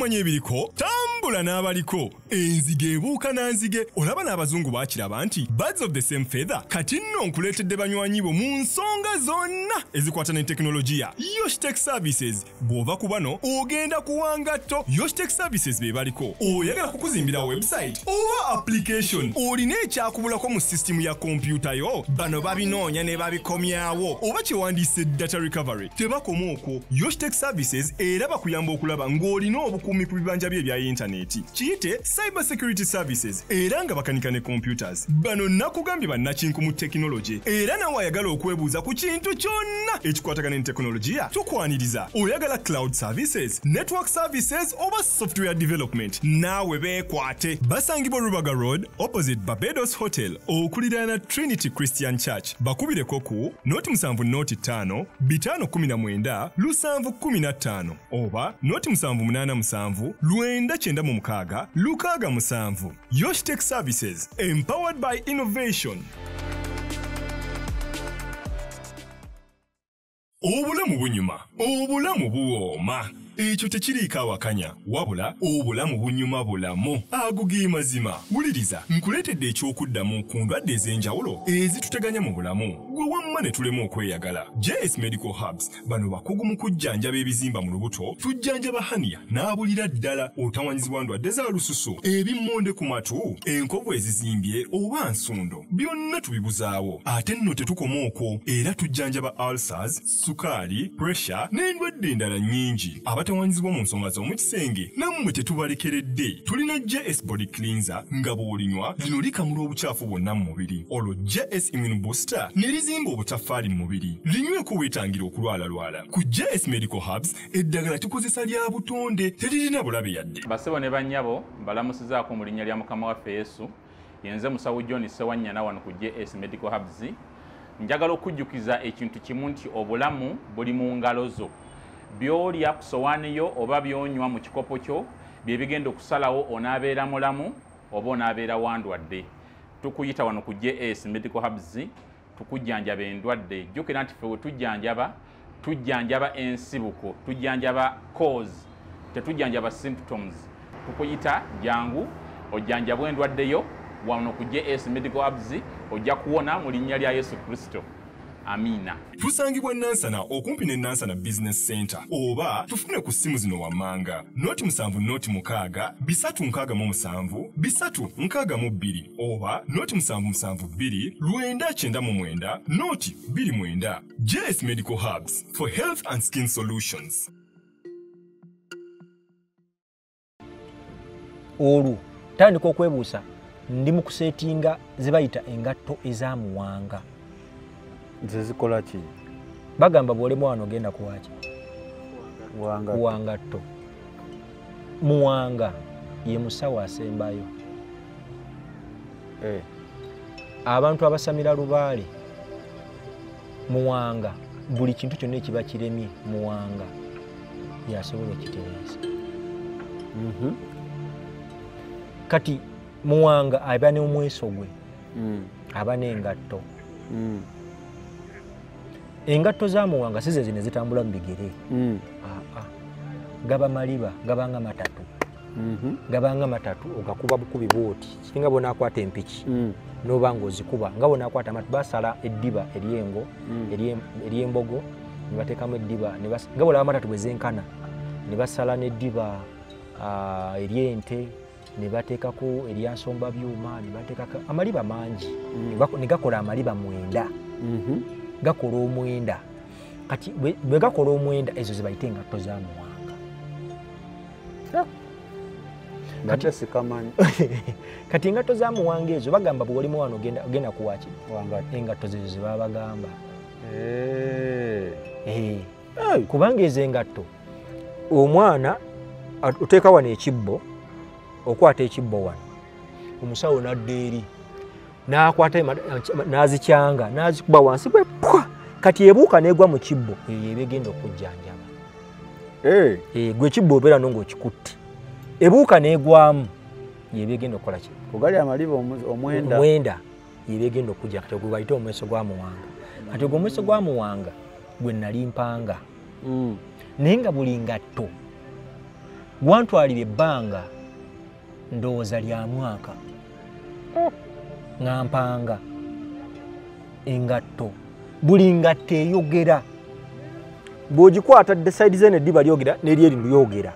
okumanya ebiriko tambula n'abaliko enzige ebuuka nanzige olaba n'abazungu baakiraba nti birds of the same feather kati nno nkuleetedde banywanyi bo mu nsonga zonna ezikwata ne tekinologiya Yoshitech Services bw'ova ku bano ogenda kuwangatto Yoshitech Services be baliko oyagala kukuzimbira website oba application olina ekyakubulako mu system ya kompyuta yo bano babinoonya ne babikomyawo oba kyewandiise data recovery tebakoma okwo Yoshitech Services era bakuyamba okulaba ng'olina obukuumi ku bibanja bye ebya intaneti kiyite cyber security services era nga bakanika ne computers bano nakugambye bannakinku mu technology era nawe ayagala okwebuuza ku kintu kyonna ekikwatagana ne tekinologiya tukwaniriza oyagala cloud services network services oba software development naawe beekwate basangibwa Rubaga Road opposite Barbados Hotel okuliraana Trinity Christian Church bakubireko ku noti 7 noti 5 519 715 oba noti 787 996 667 Yoshitech Services empowered by innovation. Obulamu bunyuma, obulamu buwooma. Ekyo tekiriiko awakanya wabula obulamu bunyuma bulamu agugi mazima wuliriza nkuleetedde ekyokuddamu ku ndwadde ez'enjawulo ezituteganya mu bulamu gwe wamma ne tulemu okweyagala JS Medical Hubs bano bakugu mu kujjanjaba ebizimba mu lubuto tujjanjaba hania n'abulira ddala otawanyizibwa ndwadde za lususu ebimmonde ku matu enkovu ezizimbye oba nsundo byonna tubibuzaawo ate nno tetukoma okwo era tujjanjaba ulcers sukaali pressure n'endwadde endala nnyingi abatawanyizibwa mu nsonga z'omu kisenge nammwe tetubalekeredde tulina JS Body Cleanser nga bw'olinywa lino likamula obucaafu bwonna mu mubiri olwo JS Immune Booster ne lizimba obutafaali mu mubiri linyweko weetangira okulwalalwala ku JS Medical Hubs eddagala tukozesa lya butonde teririna bulabe yadde basebo ne bannyabo balamusizaako mu linnya lya mukama waffe Yesu yenze musawo John Sewanyana wano ku JS Medical Hubs njagala okujjukiza ekintu kimu nti obulamu buli mu ngalo zo byolya ku sowaani yo oba byonywa mu kikopo kyo bye bigenda okusalawo onaabeera mulamu oba onaabeera wandwadde tukuyita wano ku JS Medical Hubs tukujjanjaba endwadde jjukira nti ffe we tujjanjaba ensibuko tujjanjaba cause tetujjanjaba symptoms tukuyita jangu ojjanjabwa endwadde yo wano ku JS Medical Hubs ojja kuwona mu linnya lya Yesu Kristo. Amina. Tusangibwa Nansana okumpi ne Nansana Business Center oba tufune ku simu zino wammanga noti 7 noti 6 367 362 oba noti 772 999 noti 29 JS Medical Hubs for health and skin solutions. Olu tandika okwebuusa ndi mu kusetinga zibayita engatto ez'amuwanga. Zezikola ki? Bagamba bw'olemu wano ogenda kuwaki? Kuwangatto. Muwanga ye musawo asembayo. Abantu abasamira lubaale muwanga buli kintu kyonna ekiba kiremye muwanga yasobola okitereeza. Kati muwanga aba n'omweso gwe aba n'engatto. Engatto za muwanga size zine zitambula mu bigere. Gaba maliba gabanga matatu. Gabanga matatu ogakuba bukubi bwoti singa bona akwata empiki n'obanga ozikuba nga bona akwata amatu basala eddiba eryengo eryembogo ne bateekamu eddiba nga bona amatatu bwezenkana ne basala n'eddiba eryente ne bateekako eryansomba byuma ne bateekako amaliba mangi ne gakola amaliba 9 gakola omwenda kati bwe gakola omwenda ezo zibayite engatto za muwanga. Kati engatto za muwanga ezo bagamba bw'olimu wano ogenda kuwaki engatto zezo ze baba bagamba. Kubanga ezo engatto omwana oteeka wano ekibbo okwata ekibbo wano omusawo n'adda eri n'akwata n'azikyanga n'azikuba wansi bwe pwa kati ebuuka n'egwa mu kibbo eyo egenda okujjanjaba. Gwe ekibbo obeera ng'okikutte ebuuka n'egwamu yeba egenda okukola ki? Kugali amaliba omwenda yeba egenda okujja kati gwe bayite omweso gwa muwanga. Kati gwe omweso gwa muwanga gwe nali mpanga naye nga buli ngatto gwantwalira ebbanga ndowooza lya mwaka nga mpanga engatto buli ngatto eyogera bw'ogikwata dde sayidi zene eddiba lyogera n'eryerindu lyogera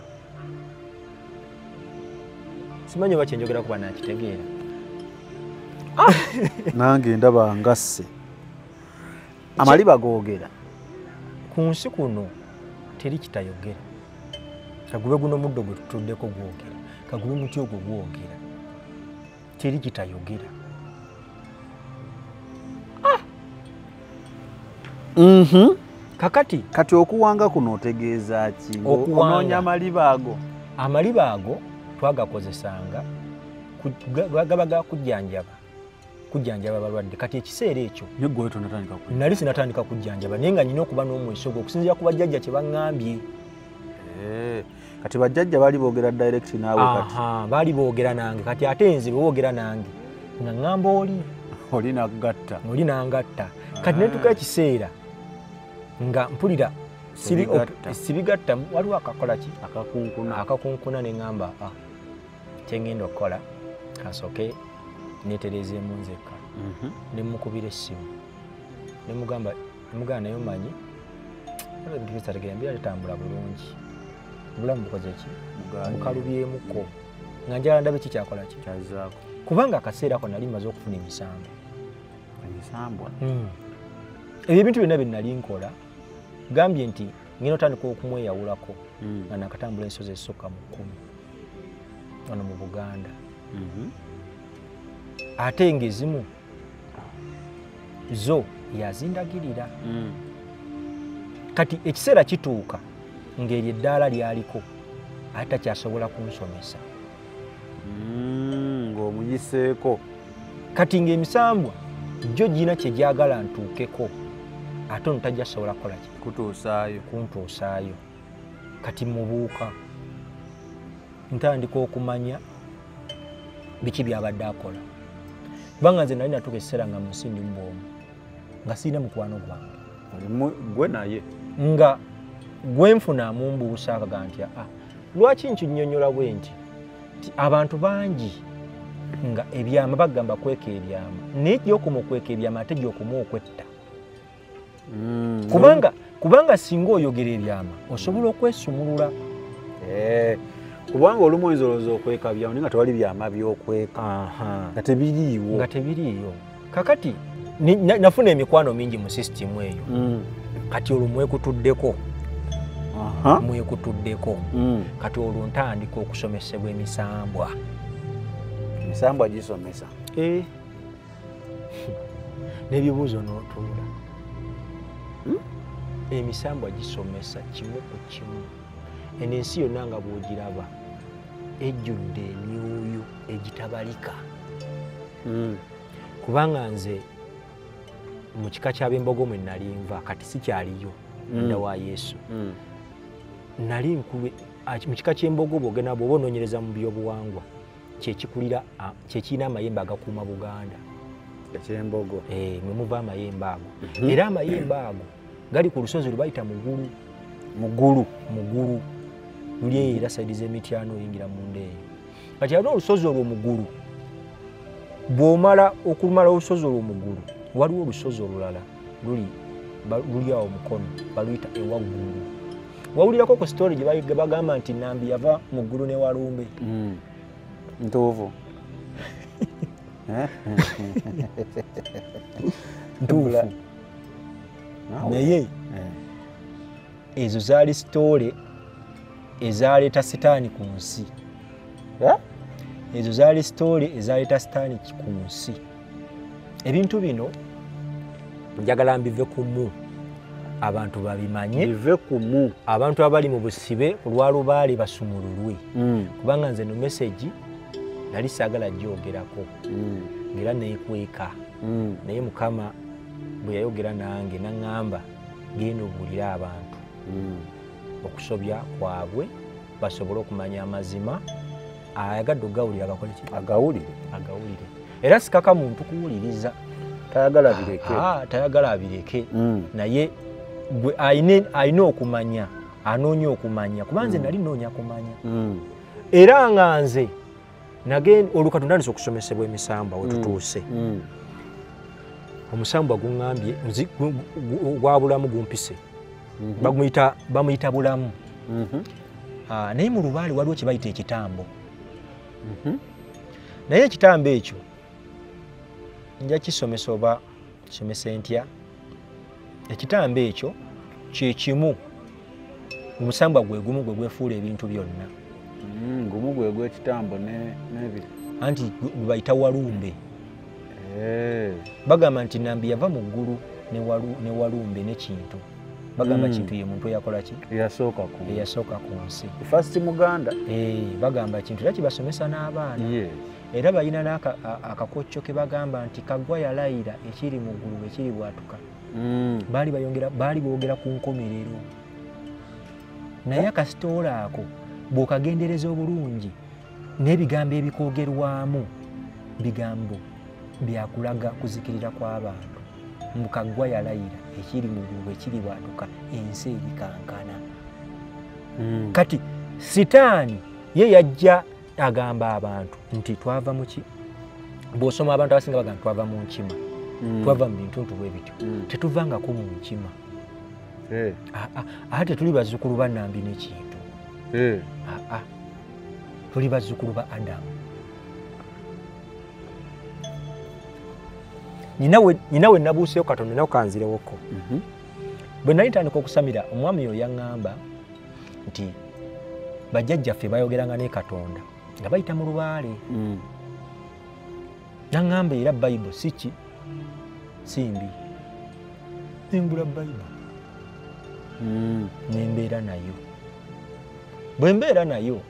simanyi oba kyenjogera kuba nakitegeera nange ndaba ngasse amaliba googera ku nsi kuno teri kitayogera kagube guno muddo gwe tutuddeko gwogera kagube muti ogwo gwogera teri kitayogera kakati kati okuwanga kuno otegeeza ki onoonya amaliba ago twagakozesanga gaba kujjanjaba balwadde kati ekiseera ekyo nali sinatandika kujjanjaba naye nga nina okuba n'omweso gwe okusinziira ku bajjajja kye baŋŋambye kati bajjajja baali boogera direct naawe kati baali boogera nange kati ate nze boogera nange nga ŋŋamba oli nangatta kati netuka ekiseera nga mpulira sibigatta waliwo akakola ki akakunkuna ne ŋŋamba kyengenda okukola kasoke netereezeemu nzekka nemukubira essimu nemugamba naye omanyi ebintu bisategera mbira tetambula bulungi obulamu bukoze ki bukalubyemuko nga njala ndabe ki kyakola ki kubanga akaseera ako nali mmaze okufuna emisambwa ebyo ebintu byonna bye nali nkola gambye nti ngenda otandika okumweyawulako nga nakatambula ensozi ezisukka mu 10 wano mu Buganda ate ng'ezimu zo yazindagirira kati ekiseera kituuka ng'eryo eddaala lyaliko ate takyasobola kunsomesa ng'omuyiseeko kati ng'emisambwa jjo gina kye gyagala ntuukeko ate ono tajjasobola kukola ki kuntuusaayo kati mubuuka ntandika okumanya biki byabadde akola kubanga nze nali natuuka ekiseera nga munsi ndi mubwomu nga sirina mukwano gwange gwe naye nga gwenfuna mumbuusa akaga nti lwaki nkinyonnyola bwe nti abantu bangi nga ebyama bagamba kweka ebyama naye gyokuma okweka ebyama ate gyokuma okwetta kubanga singa oyogera ebyama osobola okwesumulula kubanga olumu oyinza olowooza okweka byama naye nga tewali byama by'okweka nga tebiriiyo kakati nafuna emikwano mingi mu sisitimu eyo kati olwo mwekutuddeko kati olwo ntandika okusomesebwa emisambwa gisomesa n'ebibuuzo n'otuula emisambwa gisomesa kimu ku kimu eno ensi yonna nga bw'ogiraba ejjudde emyoyo egitabalika kubanga nze mu kika ky'ab'embogo mwe nali nva kati sikyaliyo nda wa Yesu nali nkulu mu kika ky'embogo bw'ogenda bw'oba onoonyereza mu byobuwangwa kyekirina amayembe agakuuma Buganda eky'embogo mwe muva amayembe ago era amayembe ago gali ku lusozi lubayita mugulu luli era sayidi z'emityano oyingira mu ndeeyo kati ate olusozi olwo mugulu bw'omala okumala olusozi olwo mugulu waliwo olusozi olulala luli awo mukono baluyita ewaggulu wawulirako ku sitori gye bagamba nti Nambi yava mu ggulu ne Walumbe ntuufu ntuufu naye ezo zaali sitole ezaleeta sitaani ku nsi ezo zaali sitole ezaleeta sitaani ku nsi ebintu bino njagala mbive kumu abantu babimanye bive kumu abantu abali mu busibe olwalubaale basumululwe kubanga nze no message nali saagala gyogerako ngera neekweka naye Mukama bwe yayogera nange naŋŋamba genda obuulira abantu okusobya kwabwe basobole okumanya amazima ayagadde ogawulira agakole ki agawulire era sikaka muntu kuwuliriza tayagala abireke naye gwe ayina okumanya anoonya okumanya kuba nze nali noonya kumanya era nga nze olukatonda ntandise okusomesebwa emisambwa we tutuuse omusambwa guŋŋambye gwa bulamu gumpise bamuyita bulamu naye mu lubaale waliwo kye bayita ekitambo naye ekitambo ekyo nja kisomesa oba kisomesa ntya ekitambo ekyo kyekimu omusambwa gwe gumu gwe gwefuula ebintu byonna gumu gwe gw'ekitambo n'ebiri anti bayita walumbe bagamba nti nambi yava mu ggulu ne walumbe n'ekintu bagamba kintu ye muntu eyakola ki eyasooka ku nsi first muganda bagamba kintu era kibasomesa n'abaana era balina n'akakocco ke bagamba nti Kaggwa yalayira ekiri mu ggulu ekiri bwatuka baali boogera ku nkomerero naye akasitoola ako bw'okagendereza obulungi n'ebigambo ebikoogerwamu bigambo byakulaga kuzikirira kw'abantu mu Kaggwa yalayira ekiri mu ggulu ekiri bwatuka ensi erikankana kati sitaani ye yajja agamba abantu nti twava mu ki bw'osoma abantu abasinga bagamba twava mu nkima twava mu bintu bwe bityo tetuvangako mu nkima ate tuli bazzukulu ba Nambi n'ekintu tuli bazzukulu ba Adamu nyinawe nabuuseyo Katonda nawe kanzirewoko bwe nali ntandika okusamira omwami oyo yaŋŋamba nti bajjajjaffe bayogeranga ne Katonda nga bayita mu lubaale naŋŋamba era Bayibuli siki simbi nengula Bayibuli nembeera nayo bwe mbeera nayo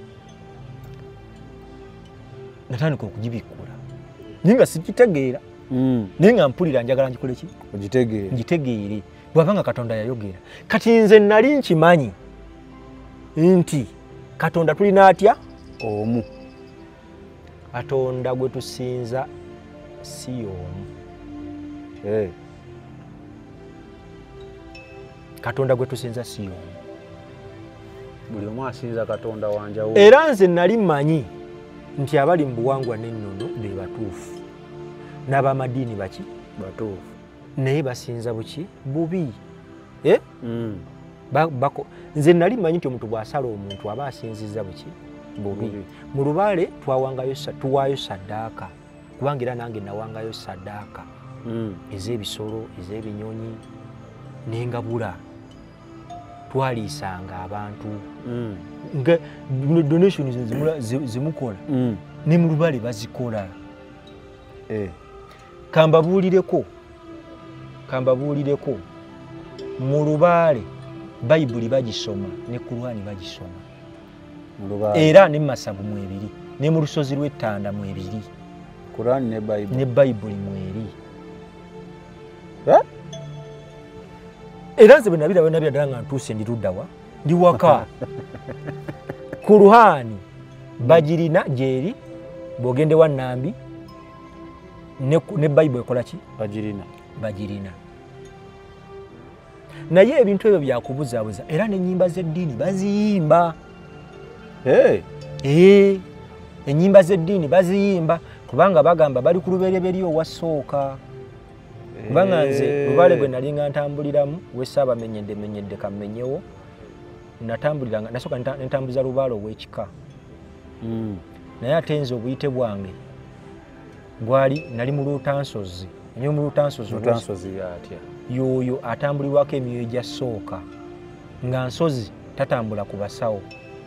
natandika okugibikkula naye nga sikitegeera naye nga mpulira njagala njikole ki ngitegeere bw'abanga Katonda yayogera kati nze nali nkimanyi nti Katonda tulina atya omu Katonda gwe tusinza si omu Katonda gwe tusinza si omu buli omu asinza Katonda wanjawulo era nze nali mmanyi nti abali mu buwangwa n'ennono be batuufu n'abamadiini baki batuufu naye basinza buki bubi nze nali mmanyi nti omuntu bw'asala omuntu aba asinziza buki bubi mu lubaale tuwaayo saddaaka kubanga era nange nawangayo saddaaka ez'ebisolo ez'ebinyonyi n'engabula twaliisanga abantu nga donation zimukola ne mu lubaale bazikola kambabuulireko mu lubaale Bayibuli bagisoma ne Kurani bagisoma era ne Masabu mwebiri ne mu lusozi lw'Ettanda mwebiri Kurani ne Bayibuli mweri era nze bwe nabira ddala nga ntuuse ndi luddawa ndi waka Kurani bagirina gyeri bw'ogende wa Nambi ne Bayibuli ekola ki bagirina naye ebintu ebyo byakubuzaabuza era n'ennyimba z'eddiini baziyimba ennyimba z'eddiini baziyimba kubanga bagamba bali ku lubereberye owasooka kubanga nze lubaale bwe nali nga ntambuliramu wessaabamenyedde kammenyewo natambuliranga nasooka nentambuza lubaale ow'ekika naye ate nze obuyite bwange nali mu Luutansozi enyo mu Luutansozi atya yoyo atambulirwako emyoyo gya sooka nga nsozi tatambula ku basawo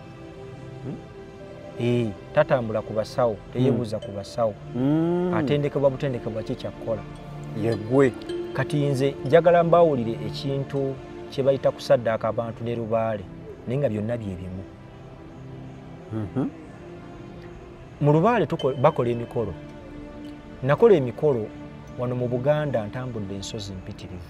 tatambula ku basawo teyeebuuza ku basawo atendekebwa butendekebwa ki kyakkola yegwe kati nze njagala mbawulire ekintu kye bayita kusaddaaka abantu ne lubaale naye nga byonna bye bimu mu lubaale bakola emikolo nakola emikolo wano mu Buganda ntambudde ensozi mpitirivu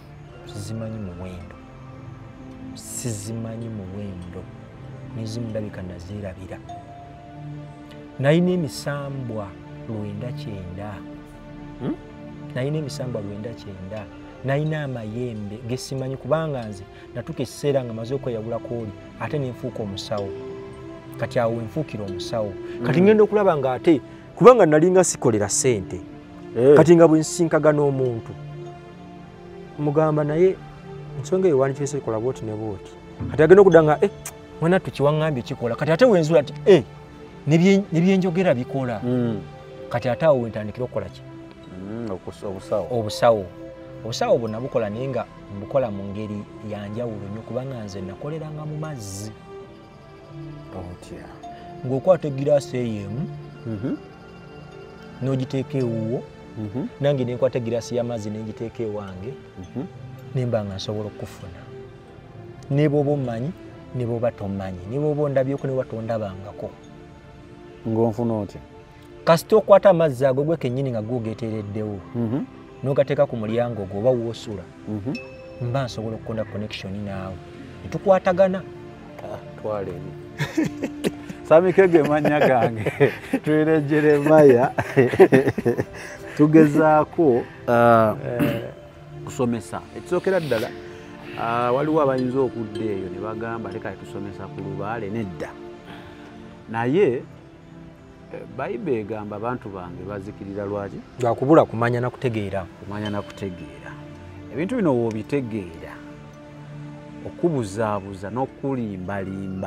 sizimanyi muwendo nezimu ndabika nazirabira nalina emisambwa 900 nalina amayembe gesimanyi kubanga nze natuka ekiseera nga maze okweyawula kooli ate nenfuuka omusawo kati awo enfuukira omusawo kati ngenda okulaba nga ate kubanga nalinga sikolera ssente kati nga bwe nsinkagana omuntu mugamba naye ensonga eyo wandikirese kola bwoti ne bwoti kati agenda okudda nga mwana tukiwaŋŋambye kikola kati ate wenzula ati nebyenjogera bikola kati ate awo wentandikira okukola ki obusawo bwonna bukola naye nga mbukola mu ngeri yanjawulo nnyo kubanga nze nakoleranga mu mazzi ng'okwata egiraasi eyo emu n'ogiteeka ewuwo nange nenkwata egiraasi y'amazzi n'engiteeka ewange nemba nga nsobola okufuna ne bw'oba omanyi ne bw'oba tomanyi ne bw'oba ondabyeko ne bw'oba tondabangako ng'onfuna otya kasita okwata amazzi ago gwe kennyini nga googeteereddewo n'ogateeka ku mulyango ogwo oba woosula mba nsobola okukonda connection naawe netukwatagana twaleni Samikege manya gange twire Jeremiah tugezaako kusomesa ekisookera ddala waliwo abayinza okudda eyo ne bagamba leka tusomesa ku lubaale nedda naye Bayibuli egamba abantu bange bazikirira lwaki lwakubula kumanya na kutegeera ebintu bino w'obitegeera okubuzaabuza n'okulimbalimba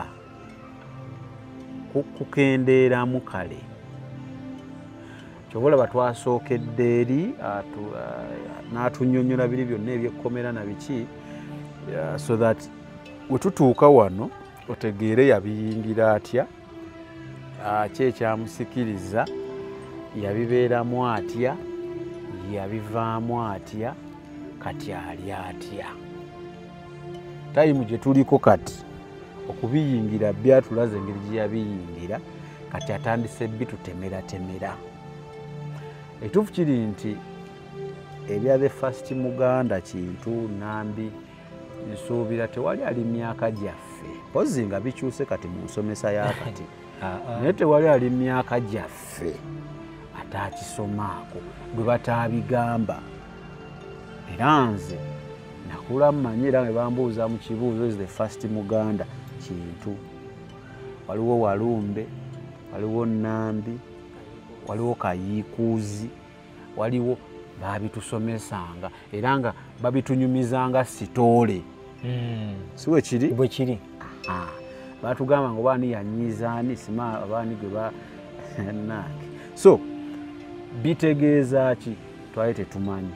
kukendeeramu kale kyobola batwasookedde eri n'atunnyonnyola biri byonna ebyekkomera na biki so that we tutuuka wano otegeere yabiyingira atya ki ekyamusikiriza yabibeeramu atya yabivaamu atya kati ali atya tayimu gye tuliko kati okubiyingira byatulaze engeri gye yabiyingira kati atandise bitutemeratemera ekituufu kiri nti ebya the first Muganda Kintu Nambi nsuubira tewali ali myaka gyaffe pozi nga bikyuse kati mu nsomesa yakati naye tewali ali myaka gyaffe atakisomaako bwe bataabigamba era nze nakula mmanyi era bwe bambuuza mu kibuuzo is the first Muganda Kintu waliwo Walumbe waliwo Nambi waliwo Kayiikuuzi waliwo babitusomesanga era nga babitunyumizanga sitoole siwe kiri bwe kiri batugamba ngo baani yanyizaani sima abaani gwe nange so bitegeeza ki twali tetumanyi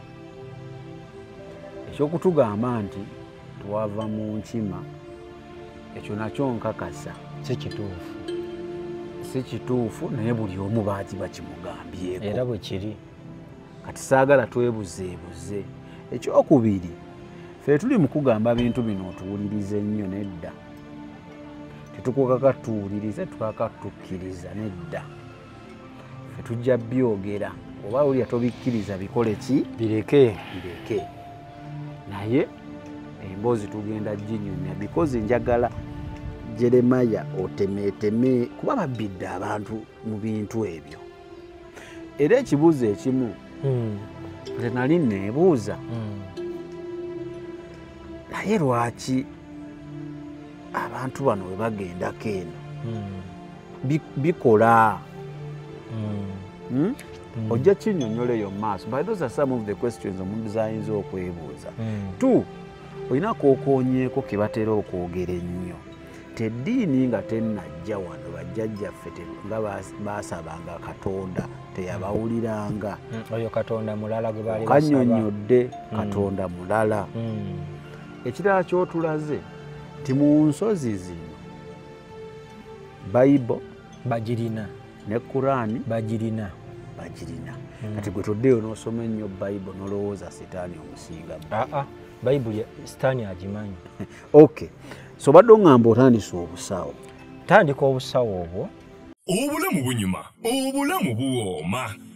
ekyokutugamba nti twava mu nkima ekyo nakyo nkakasa si kituufu naye buli omu baati bakimugambyeko era bwe kiri kati saagala twebuzeebuze ekyokubiri ffe tuli mu kugamba bintu bino otuwulirize ennyo nedda tetukukaka tuwulirize tukaka tukkiriza nedda ffe tujja byogera oba wulya tobikkiriza bikole ki bireke naye emboozi tugenda ginyumya because njagala Jeremiah otemeeteme kuba babbidde abantu mu bintu ebyo era ekibuuzo ekimu nze nali neebuuza naye lwaki abantu bano we bagendako eno bikola ojja kinnyonnyola eyo maaso but those are some of the questions omuntu zayinza okwebuuza tu olina kookoonyeeko ke batera okwogera ennyo teddiini nga tennajja wano bajjajjaffe nga baasabanga Katonda teyabawuliranga oyo Katonda mulala gwe baali kannyonnyodde Katonda mulala ekirala kyotulaze ti mu nsozi zino Bayibuli bagirina ne Kurani bagirina kati gwe toddeyo n'osoma ennyo Bayibuli n'olowooza sitaani omusinga Bayibuli sitaani agimanyi okay so badde oŋŋamba otandise obusawo tandika obusawo obwo obulamu bunyuma obulamu buwooma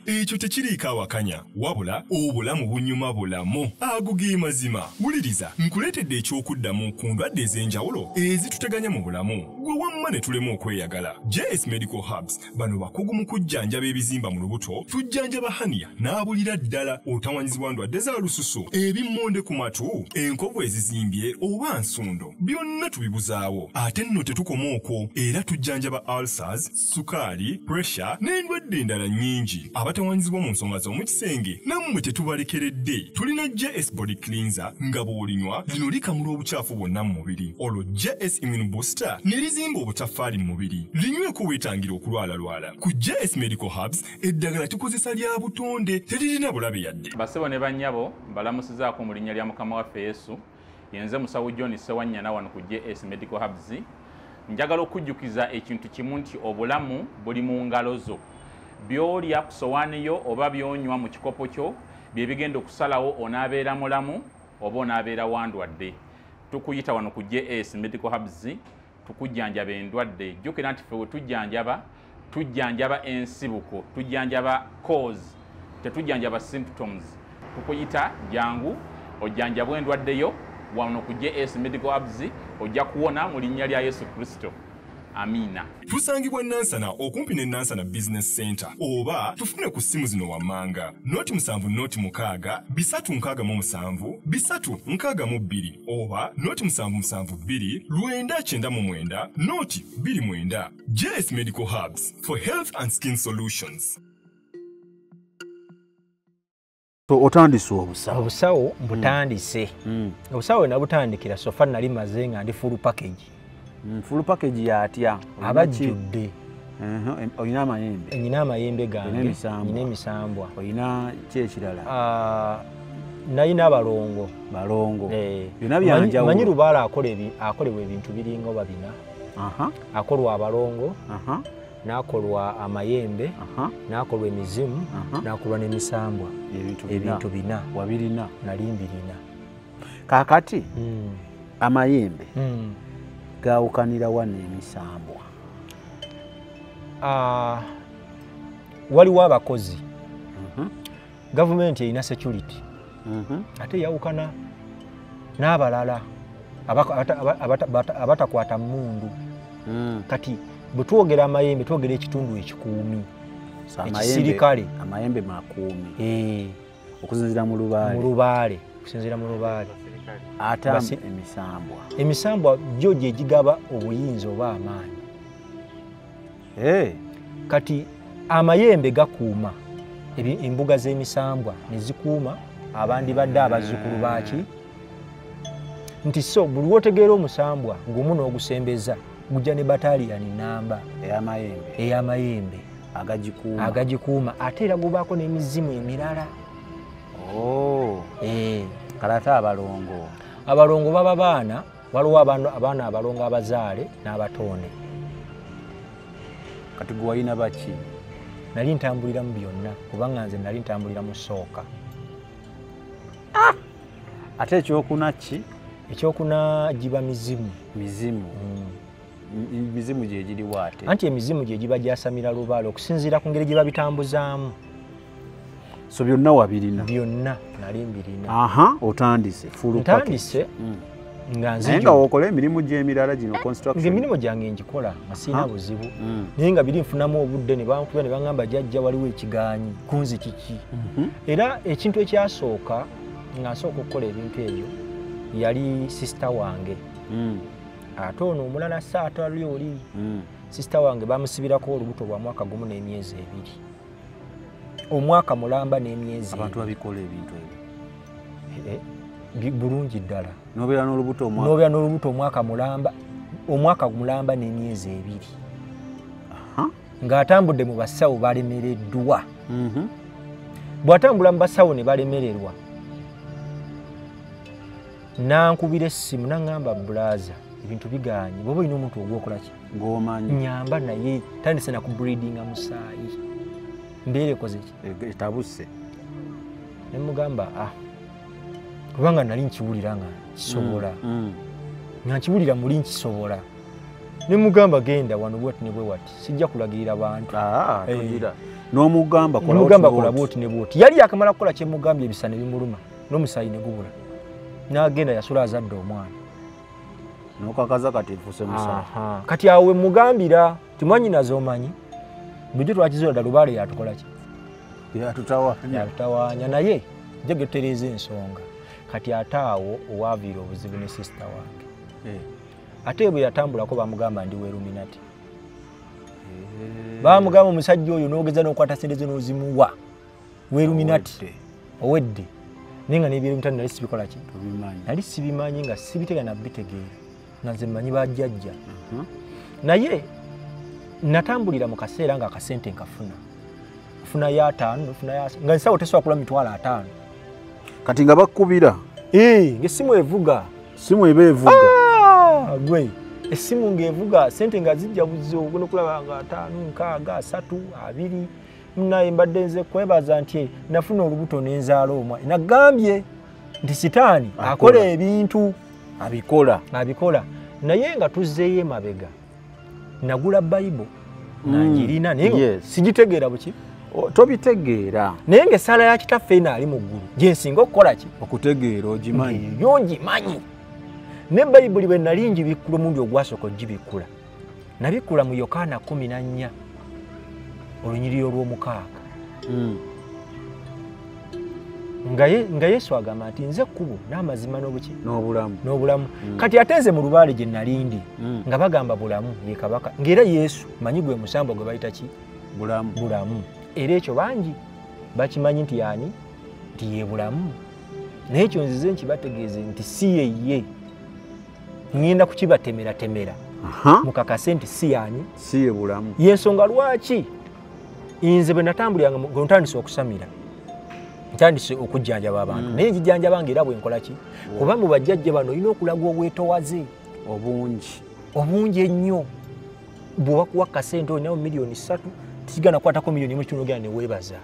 ekyo tekiriiko awakanya wabula obulamu bunyuma bulamu ago ge mazima. Wuliriza nkuleetedde ekyokuddamu ku ndwadde ez'enjawulo ezituteganya mu bulamu gwe wamma ne tulema okweyagala. JS Medical Hubs bano bakugu mu kujjanjaba ebizimba mu lubuto, tujjanjaba hania n'abulira ddala otawanyizibwa ndwadde za lususu, ebimmonde ku matu, enkovu ezizimbye oba nsundo, byonna tubibuzaawo. Ate nno tetukoma okwo, era tujjanjaba ulcers, sukaali, pressure n'endwadde endala nnyingi. Abatawanyizibwa mu nsonga z'omukisenge nammwe tetubalekeredde. Tulina JS Body Cleanser nga bw'olinywa lino likamula obucaafu bwonna mu mubiri. Olwo JS Immune Booster ne lizimba obutaffaali mu mubiri. Linyweko weetangira okulwalalwala. Ku JS Medical Hubs eddagala tukozesa lya butonde teririna bulabe yadde. Basebo ne bannyabo mbalamusizaako mu linnya lya Mukama waffe Yesu. Yenze musawo John Sewanyana wano ku JS Medical Hubs. Njagala okujjukiza ekintu kimu nti obulamu buli mu ngalo zo. Byolya ku sowaani yo oba byonywa mu kikopo kyo bye bigenda okusalawo onaabeera mulamu oba onaabeera wandwadde. Tukuyita wano ku JS Medical Hubs tukujjanjaba endwadde. Jjukira nti ffe we tujjanjaba ensibuko, tujjanjaba cause, tetujjanjaba symptoms. Tukuyita jangu ojjanjabwa endwadde yo wano ku JS Medical Hubs ojja kuwona mu linnya lya Yesu Kristo. Amina. Tusangibwa Nansana okumpi ne Nansana Business Center oba tufune ku simu zino wammanga noti 7 bisatu nkaaga mu 7 bisatu nkaaga mu 2 oba noti 772 lwenda kyenda mu 9 noti 29. JS Medical Hubs for health and skin solutions. So otandise obusawo mbutandise. Obusawo nabutandikira sofa nali maze nga ndi full package. Full package yatya abajjudde. Oyina amayembe. Nyina amayembe gange, nyina emisambwa. Oyina ki ekirala? Nayina balongo. Byonna byanjawulo. Manyi Lubaale akolebwa ebintu biringa oba bina. Akolwa abalongo, n'akolwa amayembe, n'akolwa emizimu, n'akolwa n'emisambwa. Ebintu bina. Wabirina? Nali mbirina. Kaakati amayembe gawukanira wa n'emisambwa? Waliwo abakozi. Gavumenti erina security. Ate yawukana n'abalala abatakwata mmundu. Kati bwe twogera amayembe twogera ekitundu ekikuumi. Ekisirikale. Amayembe makuumi. Okusinziira mu Lubaale. Ate emisambwa gyo gye gigaba obuyinza oba amaanyi. Kati amayembe gakuuma embuga z'emisambwa ne zikuuma abandi badde abazzukulu baaki nti so buli lwotegeera omusambwa ng'omu n'ogusembeza gujja ne bataliyani namba ey'amayembe agagikuuma ate era gubaako n'emizimu emirala. Kalate abalongo baba baana, waliwo abaana abalongo abazaale n'abatone. Kati gwe walina baki? Nali ntambulira mu byonna kubanga nze nali ntambulira mu sooka. Ate ekyokuna ki? Ekyokuna giba mizimu. Mizimu gye giri waate? Anti emizimu gye giba gyasamira Lubaale okusinziira ku ngeri gye babitambuzaamu. So byonna wabirina? Byonna nali mbirina. Otandise full package. Ntandise nga nzijjo. Nga okola emirimu gy'emirala gino construction. Emirimu gyange ngikola masina buzibu. Naye nga biri nfunamu obudde ne bankuba ne bangamba jjajja waliwo ekigaanyi kunzi kiki. Era ekintu ekyasooka nga nsooka okukola ebintu ebyo yali sister wange. Ate ono omulala saata ali oli. Sister wange bamusibirako olubuto lwa mwaka gumu n'emyezi 2. Omwaka mulamba n'emyezi. Abantu babikola ebintu ebyo. Bulungi ddala. Nobeera n'olubuto omwaka mulamba n'emyezi 2. Ng'atambudde mu basawo balemereddwa. Bw'atambula mu basawo ne balemererwa. Nankubira essimu n'aŋŋamba bulaaza ebintu bigaanye bw'oba olina omuntu ogwokola ki? Ng'omanyi. Nyamba naye tandise na kubreedinga musaayi. Mbeera ekoze ki? Etabuse. Ne mugamba kubanga nali nkiwulira nga kisobola. Nga nkiwulira muli nkisobola. Ne mugamba genda wano bwati ne bwe wati. Sijja kulagirira bantu. Tugira. n'omugamba kola bwoti ne bwoti yali yakamala kukola kye mugambye ebisane bimuluma n'omusayi ne gubula n'agenda yasula azadde omwana n'okakaza kati nfuse musayi kati awe mugambira timwanyinaze omanyi bulijjo twakizola dda lubaale yatukola ki yatutawaanya naye jagetereza ensonga kati ate awo owaaviira obuzibu ne sisita wange ate bwe yatambulako bamugamba ndi weeruminati bamugamba omusajja oyo n'ogeza n'okwata sente ze n'ozimuwa weeruminati owedde naye nga n'ebyeruminati nali sibikola ki nali sibimanyi nga sibitega nabitegeera nga nze mmanyi bajjajja naye natambulira mu kaseera nga akasente nkafuna ya 5 nga nsawo tesobola kula mitwalo 5 kati nga bakubira ng'essimu evuga gwe essimu ng'evuga sente nga zijja buzi ogenda okulaba nga 5 6 3 2 naye mbadde nze kwebaza nti nafuna olubuto n'enzaala omwa nagambye nti sitaani akola ebintu abikola naye nga tuzzeeyo emabega nagula bayibuli nangirina naye sigitegeera buki tobitegeera naye ng'essaala ya kitaffe eno ali mu ggulu gye nsinga okukola ki okutegeera ogimanyi yongimanyi ne bayibuli bwe nali ngibikkula omundi ogwasooka ogibikkula nabikkula mu Yokaana 14 olunyiriri olw'omukaaga nga Yesu agamba nti nze kkubo n'amazima n'obulamu kati ate nze mu lubaale gye nalindi nga bagamba bulamu ye kabaka ng'era Yesu manyi gwe musambo gwe bayita ki bulamu era ekyo bangi bakimanyi nti yani nti ye bulamu naye ekyo nzize nkibategeeze nti si ye ngenda kukibatemera mukakase nti si ye bulamu yensonga lwaki nze bwe natambuliranga gwe ntandise okusamira ntandise okujjanjaba abantu naye njijjanjaba ng'era bwe nkola ki kuba mu bajjajja bano olina okulaga obwetowaze obungi ennyo bw'obakuwa kasente olinawo miliyoni 3 tikigana kwatako miliyoni 1 ogenda ne weebaza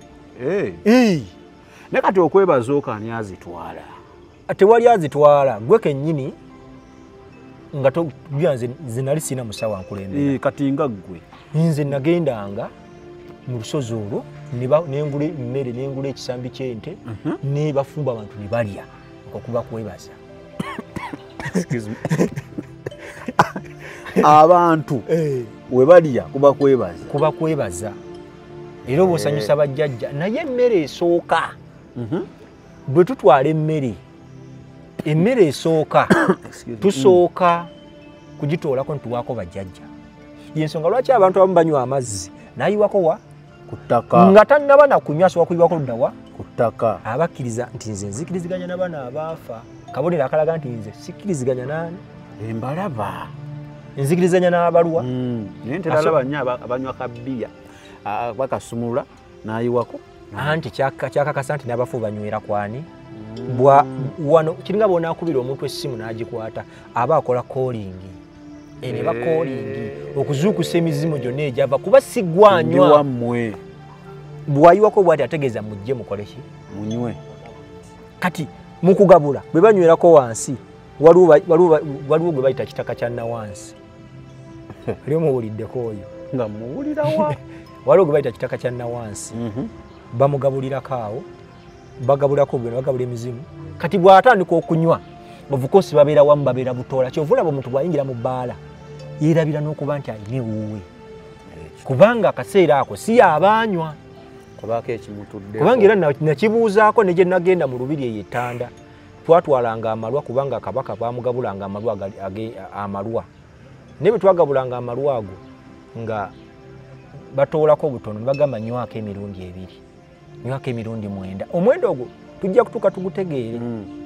ne kati okwebaza okani azitwala tewali azitwala gwe kennyini nga nze nali sina musawo ankulembera kati nga ggwe nze nagendanga mu lusozi olwo nengula emmere nengula ekisambi ky'ente ne bafumba abantu ne balya okuba kwebaza abantu we balya kuba kwebaza era obwosanyusa bajjajja naye emmere esooka bwe tutwala emmere esooka tusooka kugitoolako nituwaako bajjajja yensonga lwaki abantu abamu banywa amazzi nayiwako kuttaka nga tannaba nakunywa asobola kuyiwako luddawa kuttaka abakkiriza nti nze nzikiriziganya n'abaana abaafa kabonero akalaga nti nze sikkiriziganya nani embalaba nzikirizanya n'abalwa naye nteralaba nnyo abanywa kabbiya bakasumulula nayiwako anti kyakakasa nti n'abafu banywera kwani wano kiringa bonaakubira omuntu essimu n'agikwata aba akola callingi ene bakolingi okuzuukusa emizimu gyonna egyava kuba sigwanywa wammwe bwayiwako bwati ategeeza mujje mukoleki munywe kati mukugabula bwe banywerako wansi waliwo gwe bayita kitaka kya nawansi ali muwuliddeko oyo nga muwulirawa waliwo gwe bayita kitaka kya nawansi bamugabulirako awo bagabulako bwe bagabula emizimu kati bw'atandika okunywa ovukosi babeera wamu babeera butoola kyovulaba omuntu bw'ayingira mu bbaala yeerabira n'okuba nti ayina ewuwe kubanga akaseera ako si yaabanywa kubanga era nakibuuzaako ne gye nagenda mu lubiri eyo ettanda twatwalanga amalwa kubanga kabaka baamugabulanga amalwa naye bwe twagabulanga amalwa ago nga batoolako obutono ne bagamba nywako emirundi 2 nywako emirundi 9 omwenda ogwo tujja kutuuka tugutegeere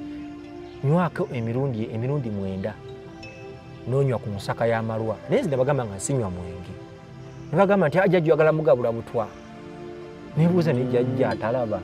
nywako emirundi 9 n'onywa ku nsaka y'amalwa naye nze ne bagamba nga nsinywa mwenge ne bagamba nti ajjajja oyagala mugabula butwa nebuuza nejjajja atalaba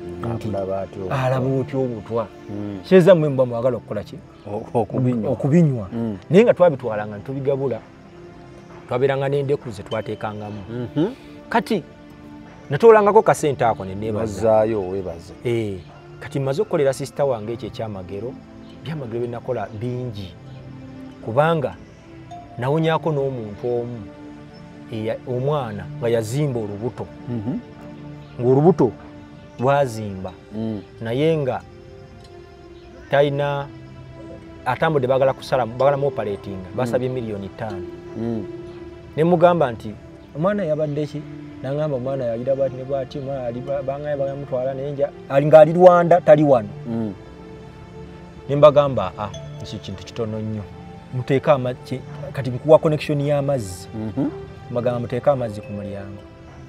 alaba otya obutwa kyeza mmwe muba mwagala okukola ki okubinywa naye nga twabitwalanga netubigabula twabeeranga n'endeku ze twateekangamu kati natoolangako kasente ako neneebazaayo webaze kati mmaze okukolera sisita wange ekyo ekyamagero byamagero byenakola bingi kubanga nawonyako n'omuntu omu omwana nga yazimba olubuto ng'olubuto lwazimba naye nga talina atambudde bagala kusala bagala mu operating basabye miliyoni 5 ne mugamba nti omwana yabadde ki nangamba omwana yalira bati ne bati omwana ali bangaye bagamutwala nenja ali ngali Rwanda tali wano ne mbagamba nsi kintu kitono nnyo muteeka amazzi kati nkuwa connection y'amazzi mbagamba muteeka amazzi ku mulyango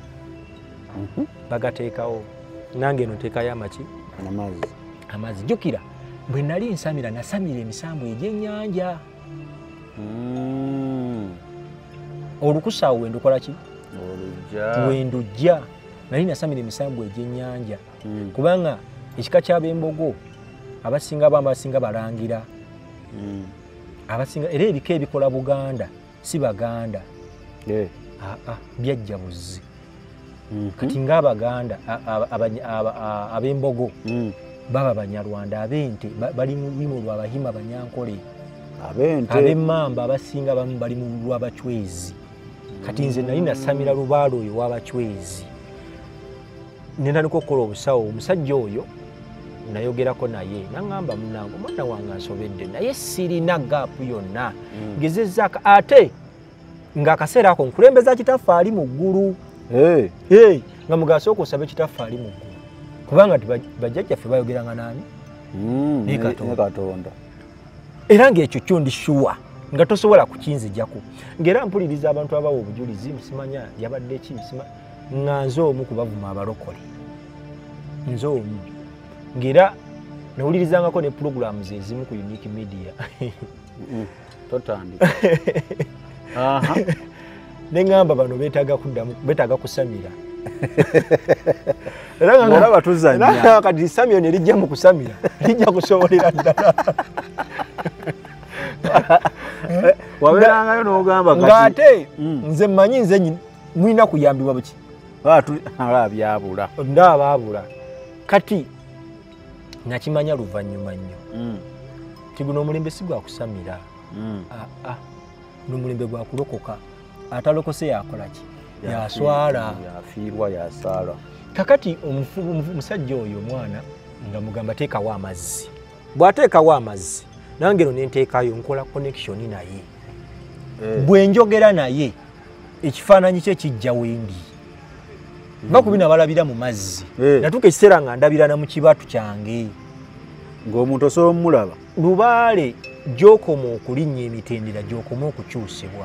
bagateekawo nange no teekayo amazzi jjukira bwe nali nsamira nasamira emisambu egy'ennyanja olukusawo wendukola ki wendujja nali nasamira emisambu egy'ennyanja kubanga ekika ky'abembogo abasinga basinga balangira abasinga era ebika ebikola Buganda si Baganda byajja buzzi kati ng'Abaganda abembogo baba Banyarwanda abente bali mu lulimi lw'Abahima Banyankole ab'Emmamba abasinga bamu bali mu lw'Abachwezi kati nze nali nasamira lubaalo oyo w'Abachwezi nentandika okukola obusawo omusajja oyo nayogerako naye naŋŋamba munange omwana wange ansobedde naye sirina gaapu yonna ngezezzaaka ate ng'akaseera ako nkulembeza kitaffaali mu ggulu nga mugasooka osabe kitaffaali mu ggulu kubanga bajjajjaffe bayogeranga nani ne Katonda era ng'ekyo kyo ndi shuwa nga tosobola kukinzijjako ng'era mpuliriza abantu abawa obujulizi simanya yabadde ki nga nze omu ku bavuma abalokole nze omu ng'era nawulirizangako ne pulogulaamu ezimu ku Unique Media totandika ne ŋŋamba bano beetaaga kusamira olaba tuzannya kati samyo ne lijja mu kusamira lijja kusobolera ddala wabeerangayo n'ogamba ng'ate nze mmanyi nze mulina kuyambibwa buki byabula ndaabaabula kati nakimanya luvannyuma nnyo ti guno omulembe si gwa kusamira n'omulembe gwa kulokoka atalokose yakola ki yaswala yafiirwa yasaala kakati omusajja oyo omwana nga mugamba teekawo amazzi bw'ateekawo amazzi nange no nenteekayo nkola connection naye bwe njogera naye ekifaananyi kye kijja wendi bakubina balabira mu mazzi natuka ekiseera nga ndabirana mu kibatu kyange ng'omuntu osobola omulaba lubaale gy'okoma okulinnya emitendera gy'okoma okukyusibwa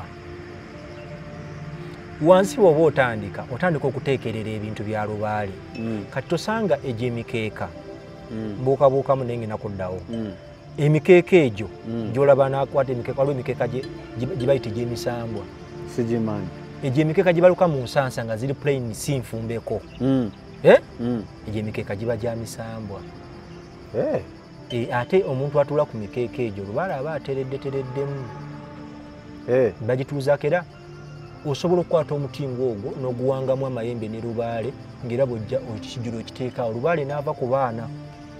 wansi bw'oba otandika okuteekerera ebintu bya lubaale kati tosanga egyo emikeeka mbuukabuukamu naye ngena kuddawo emikeeka egyo gy'olaba nakwata emikeeka waliwo emikeeka gye bayita egy'emisambwa sigimanyi egyo emikeeka gye baluka mu nsansa nga ziri plain si nfumbeko egyo emikeeka giba gya misambwa ate omuntu atula ku mikeeka egyo lubaale aba atereddetereddemu bagituuzaako era osobola okukwata omuti ng'ogwo n'oguwangamu amayembe ne lubaale ng'era bw'ojja ekijjulo okiteekaawo lubaale n'ava ku baana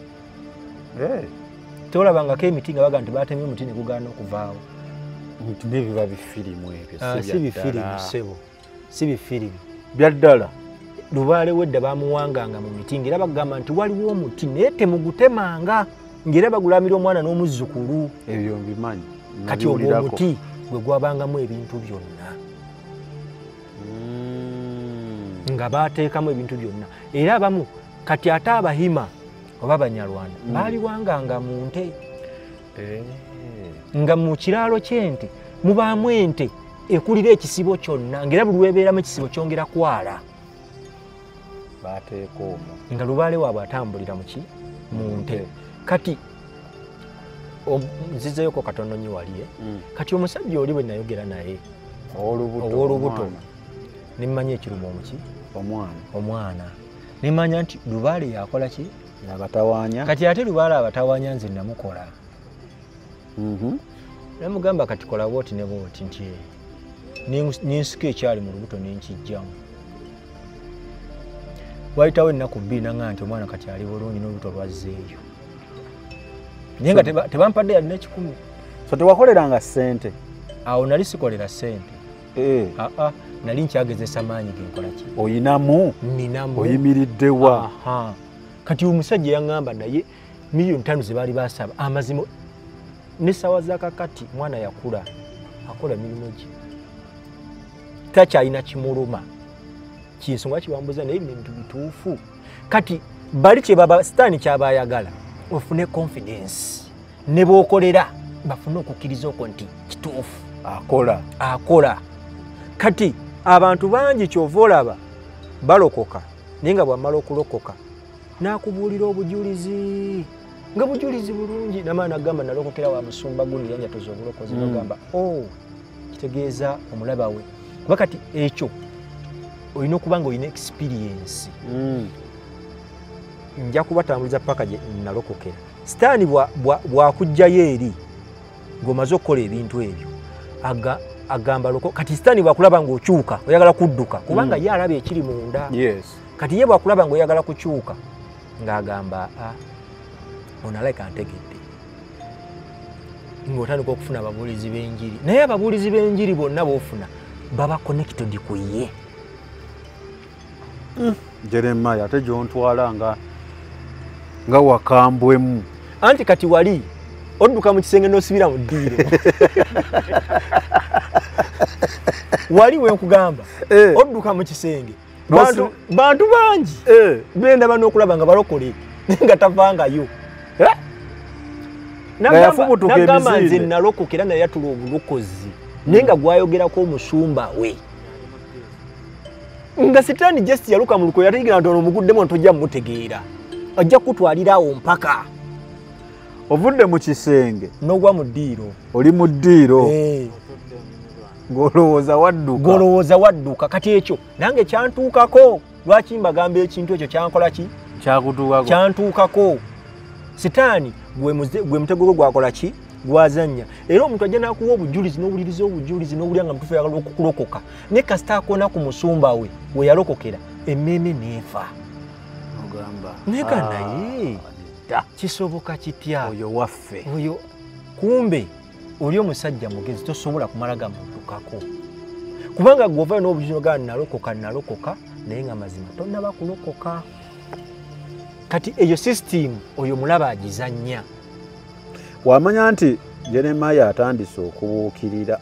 tolabangako emiti nga baga nti baatemye omuti ne gugaana okuvaawo biba bifirimu ebyo si bifirimu ssebo si bifirimu bya ddala lubaale wedda bamuwanganga mu miti ng'era bagamba nti waliwo omuti naye temugutemanga ng'era bagulamira omwana n'omuzzukulu ebyo mbimanyi kati ogwo omuti gwe gwabangamu ebintu byonna nga baateekamu ebintu byonna era abamu kati ate Abahima oba Abanyarwanda baaliwanganga mu nte nga mu kiraalo ky'ente mubaamu ente ekulira ekisibo kyonna ng'era buli weebeeramu ekisibo kyongera kwala baateeka omwo nga lubaale waabwe atambulira muki mu nte kati nzizeyoko katono nnyo wali kati omusajja oli bwe nayogera naye ow'olubuto nimanya ekiruma omuki omwana nimanya nti lubaale yakola ki abatawaanya kati ate lubaale abatawaanya nze namukola namugamba kati kola bwoti ne bwoti nti ninsika ekyali mu lubuto nenkijjamu wayitawo ennaku bbiri naŋŋaa nti omwana kati ali bulungi n'olubuto lwazzeeyo naye nga tebampadde yalina 10 so tewakoleranga ssente awo nali sikolera ssente nali nkyagezesa maanyi genkola ki oyinamu ninamu oyimiriddewa kati omusajja yaŋŋamba naye miliyoni 5 ze baali basaba amazima n'essaawa zakakati mwana yakula akola mirimu gye takyalina kimuluma kinsonga kiwambuza naye bintu bituufu kati bali kyebaba sitaani kyabayagala ofune confidence ne bookolera bafune okukkiriza okwo nti kituufu akola kati abantu bangi kyova olaba balokoka naye nga bwamala okulokoka n'akubuulira obujulizi nga bujulizi bulungi namaana agamba nalokokera wa musumba gundi yanjatoza obulokozi nogamba kitegeeza omulaba we kuba kati ekyo olina okuba nga olina experience nja kubatambuliza paka gye nalokokera sitaani bwakujjayo eri ng'omaze okukola ebintu ebyo agamba loko kati sitaani bwakulaba ng'okyuka oyagala kudduka kubanga ye alaba ekiri munda kati ye bwakulaba ng'oyagala kukyuka ng'agamba ono alabika antegedde ng'otandika okufuna ababuulizi b'enjiri naye ababuulizi b'enjiri bonna b'ofuna baba connected ku ye Jeremiah ate gyontwala nga wakambwemu anti kati wali odduka mu kisenge n'osibira mu ddiiro wali wenkugamba odduka mu kisenge bantu bangi bendaba n'okulaba nga balokole nga tavangayo nagamba nze nalokokera naye yatula obulokozi naye nga gwayogerako omusumba we nga sitaani just yaluka mu luko yategeera nti ono omuguddemu ntojja mmutegeera ajja kutwalirawo mpaka ovudde mu kisenge n'ogwa mu ddiiro oli mu ddiiro golowooza wadduka kati ekyo nange kyantuukako lwaki mbagamba ekintu ekyo kyankola ki kyantuukako sitaani gwe mutego gwe gwakola ki gwazanya era omuntu ajja nakuwa obujulizi n'owuliriza obujulizi n'owulira nga mutuufu ayagala okukulokoka naye kasita akoona ku musumba we we yalokokera emmeeme neefa nega naye kisoboka kitya oyo waffe oyo kumbe oli omusajja mugezi tosobola kumala gamuddukako kubanga gweovayo n'obujulizi nogaa nalokoka naye nga mazima tonnaba kulokoka kati eyo sisitimu oyo mulaba agizanya wamanya nti Jeremiah atandise okubuukirira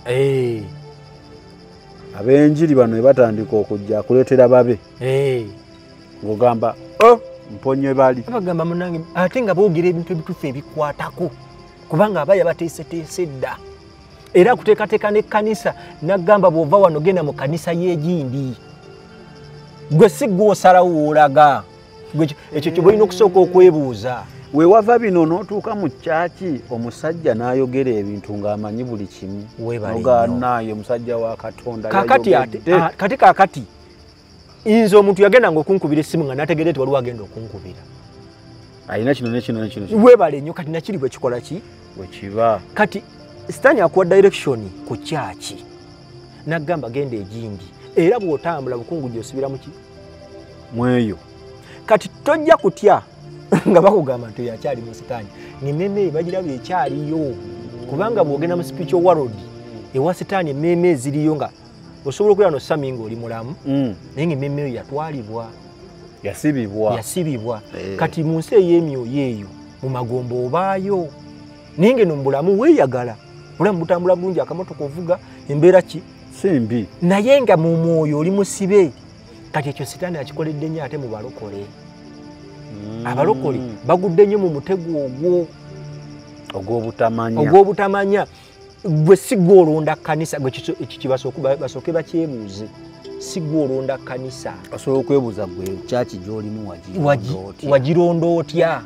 ab'enjiri bano batandika okujja akuleetera babe ng'ogamba mponye bali bagamba munange ate nga boogera ebintu ebituufu ebikwatako kubanga abaya bateeseteese dda era akuteekateeka n'ekkanisa naggamba bw'ova wano genda mu kkanisa y'egindi gwe si gw'osalawo woolaga ekyo kye balina okusooka okwebuuza weewava bino n'otuuka mu kyaki omusajja n'ayogera ebintu ng'amanyi buli kimu ogaanaye omusajja wa Katonda kakati nze omuntu yagendanga okunkubira essimu nga nategeere nti waliwo agenda okunkubira alina kino nekino weebale nnyo kati nakiri bwe kikola ki bwe kiba kati sitaani akuwa direction ku kyaki naggamba genda egindi era bw'otambula bukungu gy'osibira mu ki mweyo kati tojja kutya nga bakugamba nti yakyali mu sitaani ng'emmeeme bagiraba ekyaliyo kubanga bw'ogenda mu spiritual world ewa sitaani emmeeme eziriyo nga osobola okubeera no sami ng'oli mulamu naye ng'emmeeme eyo yatwalibwa yasibibwa kati mu nsi ey'emyoyo eyo mu magombo obaayo naye ngeno mu bulamu weeyagala bulamu butambula bulungi akamotoka ovuga embeera ki simbi naye nga mu mwoyo oli musibe kati ekyo sitaani akikoledde nnyo ate mu balokole abalokole bagudde nnyo mu mutego ogwo ogw'obutamanya gwe si gwe olonda kkanisa ekyo basooke bakyebuuze si gwe olonda kkanisa osobola okwebuuza gwe kyaki gy'olimu wagironda otya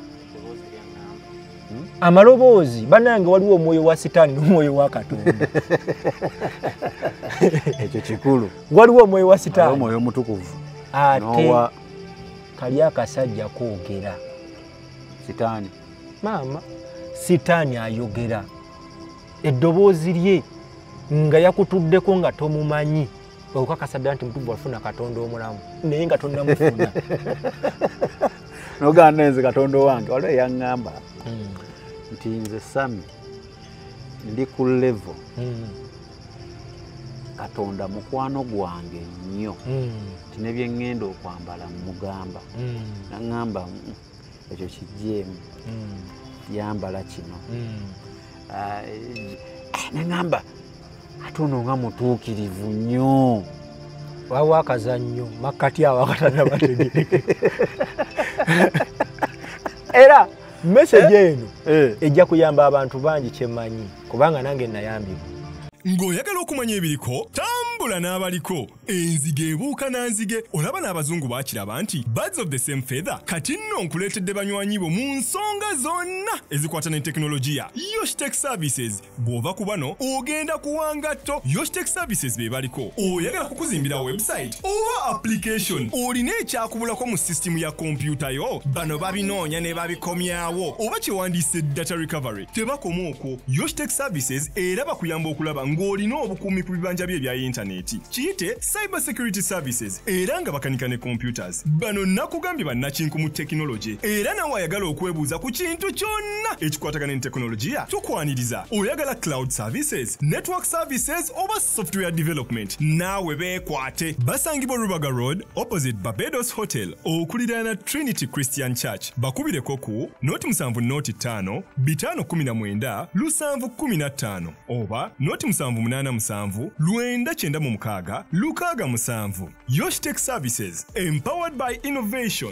amaloboozi bannange waliwo omwoyo wa sitaani n'omwoyo wa Katonda ekyo kikulu waliwo omwoyo wa sitaani omwoyo mutukuvu ate kali akasajja koogera sitaani maama sitaani ayogera eddoboozi lye nga yakutuddeko nga tomumanyi okukakasa ddala nti mutubu wafuna Katonda omulamu naye nga tonnamufuna nogamba nze Katonda wange waliwo yaŋŋamba nti nze Sami ndi ku level Katonda mukwano gwange nnyo nti ne bye ŋŋenda okwambala mugamba naŋŋamba ekyo kijeemu yambala kino naŋŋamba ate ono nga mutuukirivu nnyo waliwo akazannyo makkati awo akatanabategereke era message eno ejja kuyamba abantu bangi kyemanyi kubanga nange nayambibwa. Ng'oyagala okumanya ebiriko tambula n'abaliko enzige ebuuka nanzige olaba n'abazungu baakiraba nti birds of the same feather kati nno nkuleetedde banywanyi bo mu nsonga zonna ezikwata ne tekinologiya. Yoshtech Services bw'ova ku bano ogenda kuwangatto. Yoshtech Services be baliko oyagala kukuzimbira website oba application olina ekyakubulako mu sisitimu ya kompyuta yo bano babinoonya ne babikomyawo oba kyewandiise data recovery tebakoma okwo. Yoshtech Services era bakuyamba okulaba ng'olina obukuumi ku bibanja bye ebya intaneti kiyite cyber security services era nga bakanika ne computers. Bano nakugambye bannakinku mu tekinologi era nawe ayagala okwebuuza ku kintu kyonna ekikwatagana ne tekinologiya tukwaniriza. Oyagala cloud services, network services oba software development naawe beekwate. Basangibwa Rubaga Road opposite Barbados Hotel okuliraana Trinity Christian Church. Bakubireko ku noti 7 noti 5 519 715 oba noti 787 996 667. Yoshtech Services, empowered by innovation.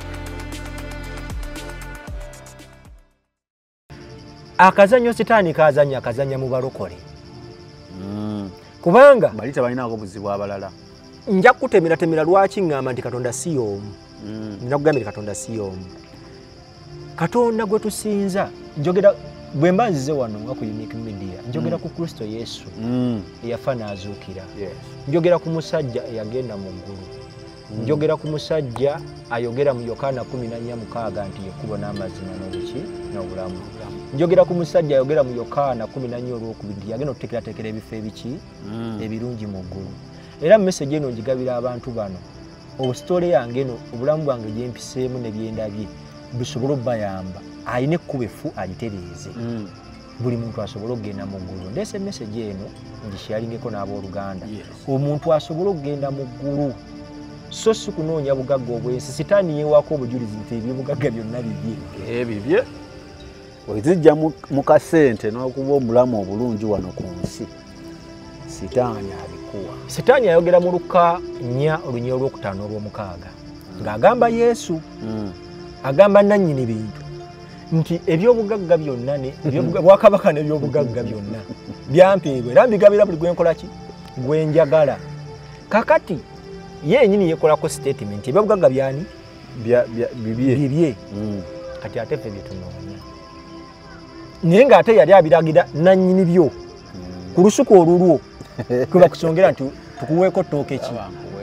Akazannyo sitaani kazanya mu balokole kubanga balita balinaako obuzibu abalala. Nja kutemera lwaki ngamba nti Katonda si y'omu. Nina kugambira Katonda si y'omu. Katonda gwe tusinza njogera bwe mbanzize wano nga ku Unique Media njogera ku Kristo Yesu eyafa n'azuukira. Njogera ku musajja eyagenda mu ggulu. Njogera ku musajja ayogera mu Yokaana 14:6 nti yekkubo n'amazima n'obuki n'obulamu. Njogera ku musajja ayogera mu Yokaana 14:2 yagenda okuteekerateekera ebifo ebiki ebirungi mu ggulu. Era message eno njigabira abantu bano obusitole yange eno obulamu bwange gyempiseemu ne byendabye bisobola obbayamba ayina ekkuba effu alitereeze buli muntu asobola okugenda mu ggulu. Ndeese message eno ngisharingeko n'abooluganda omuntu asobola okugenda mu ggulu so si kunoonya bugagga obwensi. Sitaani yeewaako obujulizi nti ebyobugagga byonna bibye wezijja mu kasente n'okuba omulamu obulungi wano ku nsi sitaani abikuwa. Sitaani ayogera mu Luka 4:5 ng'agamba Yesu agamba nannyini bintu nti ebyobugagga byonna bwakabaka n'ebyobugagga byonna byampeebwa era mbigabira buli gwenkola ki gwenjagala. Kakati yennyini yekolako statement ebyobugagga byani bibye kati ate ffe byetunoonya naye ng'ate yali abiragira nannyini byo ku lusuku olulwo kuba kusongera nti tukuweeko ttooke ki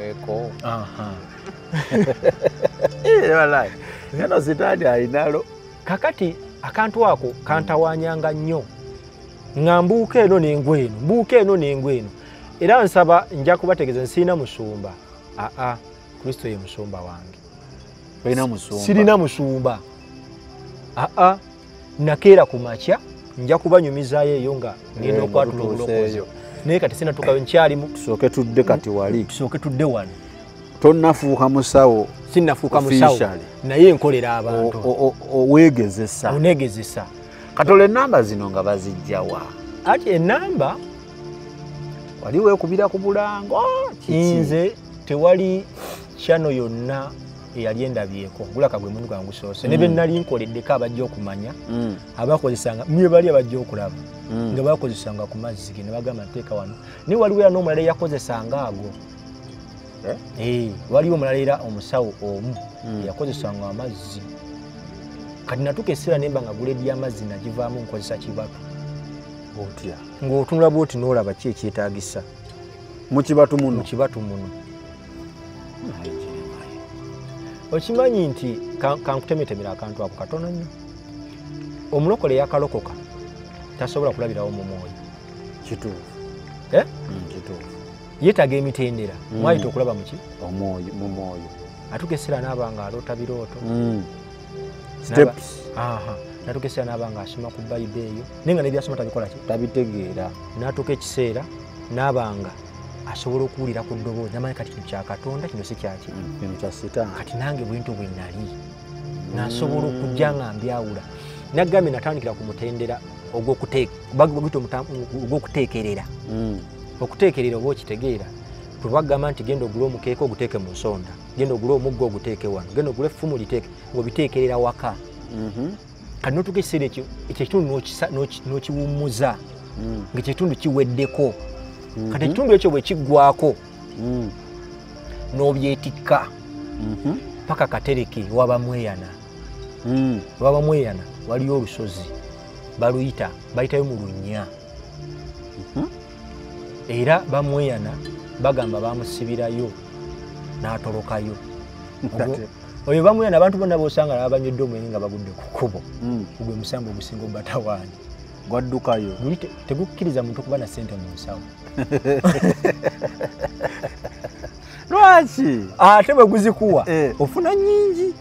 Yano sitaani ayinalo. Kakati akantu ako kantawanyanga nnyo nga mbuuka eno n'engweno era nsaba nja kubategeeza nsiina musumba. Kristo ye musumba wange. Sirina musumba. Nakeera ku makya nja kubanyumizaayo eyo nga ngenda okwatula obulokozi naye kati sinatukayo nkyalimu. Tusooke tudde kati wali. Tusooke tudde wano. Tonnafuuka musawo. Sinnafuuka musawo naye nkolera abantu. Oweegezesa. Onegezesa. Katole ennamba zino nga bazijjawa. Ati ennamba wali weekubira ku bulango. Nze tewali channel yonna eyali endabyeko gulaka gwe muntu gwangu soose ne bennali nkoleddeko abajja okumanya abakozesanga mwe bali abajja okulaba nga bakozesanga ku mazzi ge ne bagamba nteeka wano ne waliwo era n'omulala yakozesanga ago waliwo omulala era omusawo omu yakozesanga amazzi kati natuka essira nemba nga guledi y'amazzi nagivaamu nkozesa kibatu otya ng'otunula bwoti n'olaba ki ekyetaagisa mu kibatu muno okimanyi nti kankutemetemera akantu ako katono nnyo. Omulokole yakalokoka tasobola kulabirawo mu mwoyo. Kituufu. Kituufu. Yeetaaga emitendera mwayita okulaba muki mu mwoyo. Atuka essira n'abanga aloota birooto. Steps. Natuka essira n'abanga asoma ku Bayibuli eyo naye nga n'ebyasoma tabikola ki tabitegeera. N'atuka ekiseera n'abanga asobola okuwulira ku ddoboozi namanyi kati kino kya Katonda kino si kyaki kino kya Setaani. Kati nange bwintu bwe nali nasobola okujja nga mbyawula. Nagambye natandikira ku mutendera ogw'okuteekerera. Okuteekerera oba okitegeera tubagamba nti genda ogula omukeeka oguteeke mu nsonda, genda ogula omuggo oguteeke wano, genda ogula effumu liteeke ng'obiteekerera waka. Kati n'otuuka ekiseera ekyo ekitundu n'okiwummuza ng'ekitundu kiweddeko. Kati ekitundu ekyo bwe kiggwako n'obyetikka paka katereke wabamweyana. Wabamweyana waliyo olusozi bayitayo mu Lunnya. Era bamweyana bagamba bamusibirayo n'atolokayo. Oyo bamweyana abantu bonna b'osanga abanywedde omwenge nga bagudde ku kkubo. Gwe musambo ogusinga obatawaani. Gwaddukayo. Guli tegukkiriza muntu okuba na ssente mu nsawo. Lwaki? Ate bwe guzikuwa ofuna nnyingi.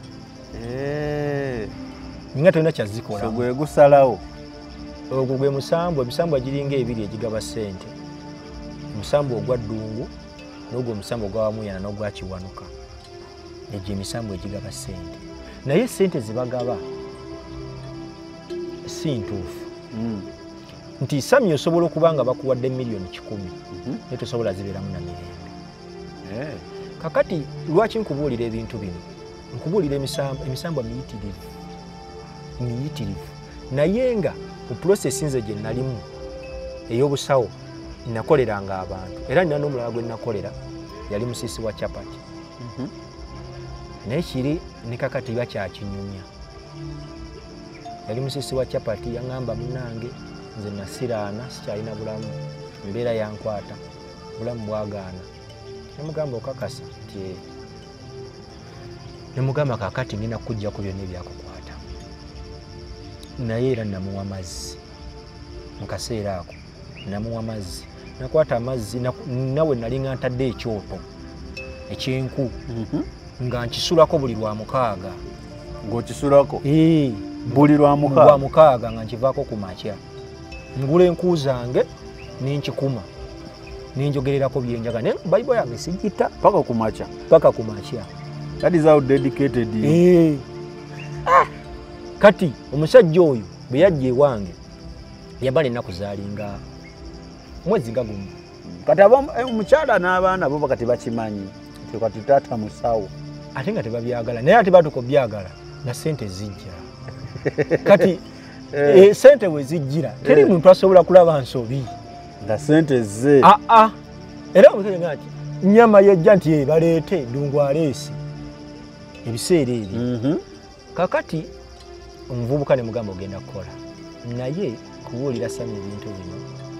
Nga tolina kyazikola. So gwe gusalawo. Ogwo gwe musambo. Emisambo giringa ebiri egigaba ssente. Omusambo ogwa ddungu n'ogwo omusambo ogwa Wamuyana n'ogwa Kiwanuka. Egyo emisambo egigaba ssente. Naye ssente ze bagaba si ntuufu. Nti sami osobola okuba nga bakuwadde miliyoni 10 naye tosobola zibeeramu na mirembe. Kakati lwaki nkubuulira ebintu bino? Nkubuulira emisambo miyitirivu naye nga mu process nze gye nalimu ey'obusawo nakoleranga abantu era nina n'omulala gwe nakolera yali musisi wa Chapati. Naye kiri ne kakati bakyakinyumya. Yali musisi wa Chapati yaŋŋamba munnange nze nasiraana sikyalina bulamu embeera yankwata bulamu bwagaana. Nemugamba okakasa nti nemugamba kakati ngenda kujja ku byonna ebyakukwata. Naye era namuwa mazzi mu kaseera ako namuwa mazzi nakwata amazzi nawe nali nga ntadde ekyoto ekyenku nga nkisulako buli lwa 6. Ng'okisulako? Buli lwa 6 nga nkivaako ku makya. Ngula enku zange ninkikuma ninjogererako byenjaga naye Bible yange sigita paka ku makya. That is how dedicated Kati omusajja oyo bwe yajja ewange yabala ennaku zaalinga mwezi nga gumu. Kati omukyala n'abaana bo kati bakimanyi nti kati taata musawo ate nga tebabyagala naye ate batuko byagala na ssente zijja. Kati ssente bwe zijjira teri muntu asobola kulaba nsobi nga ssente ze. Era omusajja nti nnyama yejja nti baleete ddungu aleesi ebiseera ebyo. Kakati omuvubuka ne mugamba ogenda kukola naye kubuulira Sami ebintu bino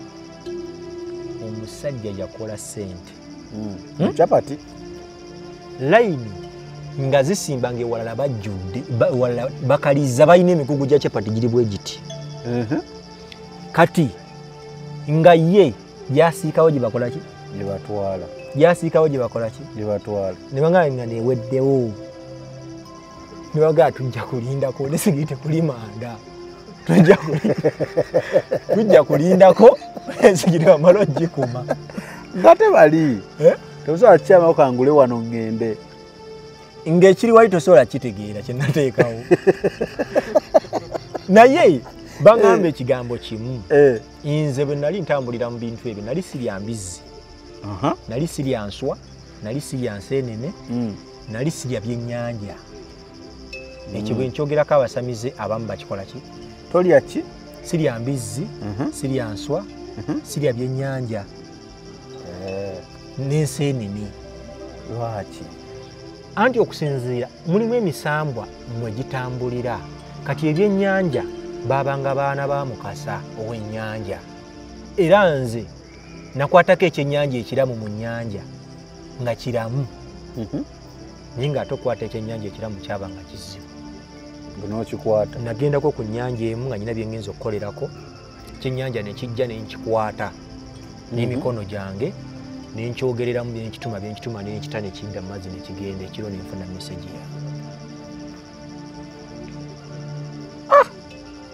omusajja yakola ssente. Chapati layini nga zisimba ng'ewalala bajjudde bakaliza balina emikugu gya Chapati giri bwe giti. Kati nga ye yasiikawo gye bakola ki? Gye batwala. Yasiikawo gye bakola ki? Gye batwala. Ne bangamba nga neeweddewo. Ne bagamba tujja kulindako nesigite kuli manda. Tujja kulindako nesigite bamala ogikuma. Nga tebali. Tosobola kukyamawo kangule wano ngende. Ng'ekiri wali tosobola kitegeera kye nateekawo. Naye bangamba ekigambo kimu. Nze bwe nali ntambulira mu bintu ebyo nali sirya mbizzi. Nali sirya nswa, nali sirya nseenene, nali sirya byennyanja. Ekyo bwe nkyogerako abasamize abamu bakikola ki? Tolya ki? Sirya mbizzi, sirya nswa, sirya byennyanja. N'enseenene. Lwaki? Anti okusinziira mulimu emisambwa mwe gitambulira. Kati ebyennyanja baabanga baana ba Mukasa ow'ennyanja. Era nze nakwatako ekyennyanja ekiramu mu nnyanja nga kiramu. Naye ng'ate okukwata ekyennyanja ekiramu kyabanga kizibu. N'okikwata? Nagendako ku nnyanja emu nga nyina bye ngenza okukolerako. Ekyennyanja ne kijja ne nkikwata n'emikono gyange ne nkyogereramu bye nkituma ne nkita ne kidda mu mazzi ne kigenda ekiro ne nfuna meseji yange.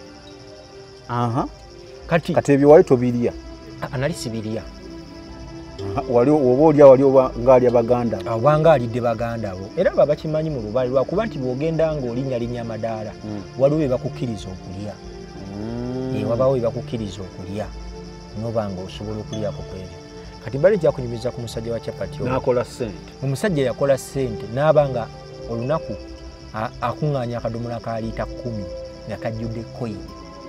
Kati ebyo wali tobirya? Nali sibirya. wali obolya wali ngali abaganda abanga alidde baganda bo era baba kimanyi mu lubali lwakuba nti bwogenda ng'olinya madaala waliwo be bakukkiriza okulya wabawo be bakukkiriza okulya noba nga osobola okulyako kwebyo kati bali kyakunyumiza ku musajja wa Chapati nakola ssente omusajja yakola ssente n'abanga olunaku akuŋŋaanya akadomola ka liita 10 nga kajjudde coin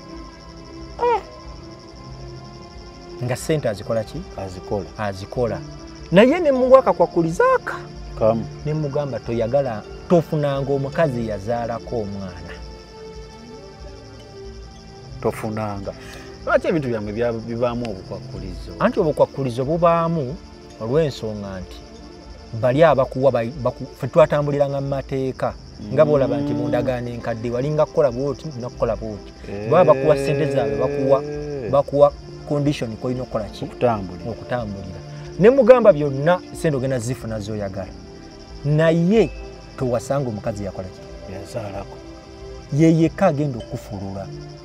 nga ssente azikola ki azikola naye ne mugwaka kwakkulizaaka ne mugamba toyagala tofunanga omukazi yazaalako omwana tofunanga lwaki ebintu byammwe bibaamu obukwakkulizo anti obukwakkulizo bubaamu olw'ensonga nti bali abakuwa ffe twatambuliranga mu mateeka nga boolaba nti mu ndagaano enkadde walinga kukola bwoti nakukola bwoti baba bakuwa ssente zaabwe bakuwa condition koyina okukola ki okutambulira ne mugamba byonna ssente ogenda zifuna z'oyagala naye towasanga omukazi yakola ki yazaalako yeyeka agenda okufulula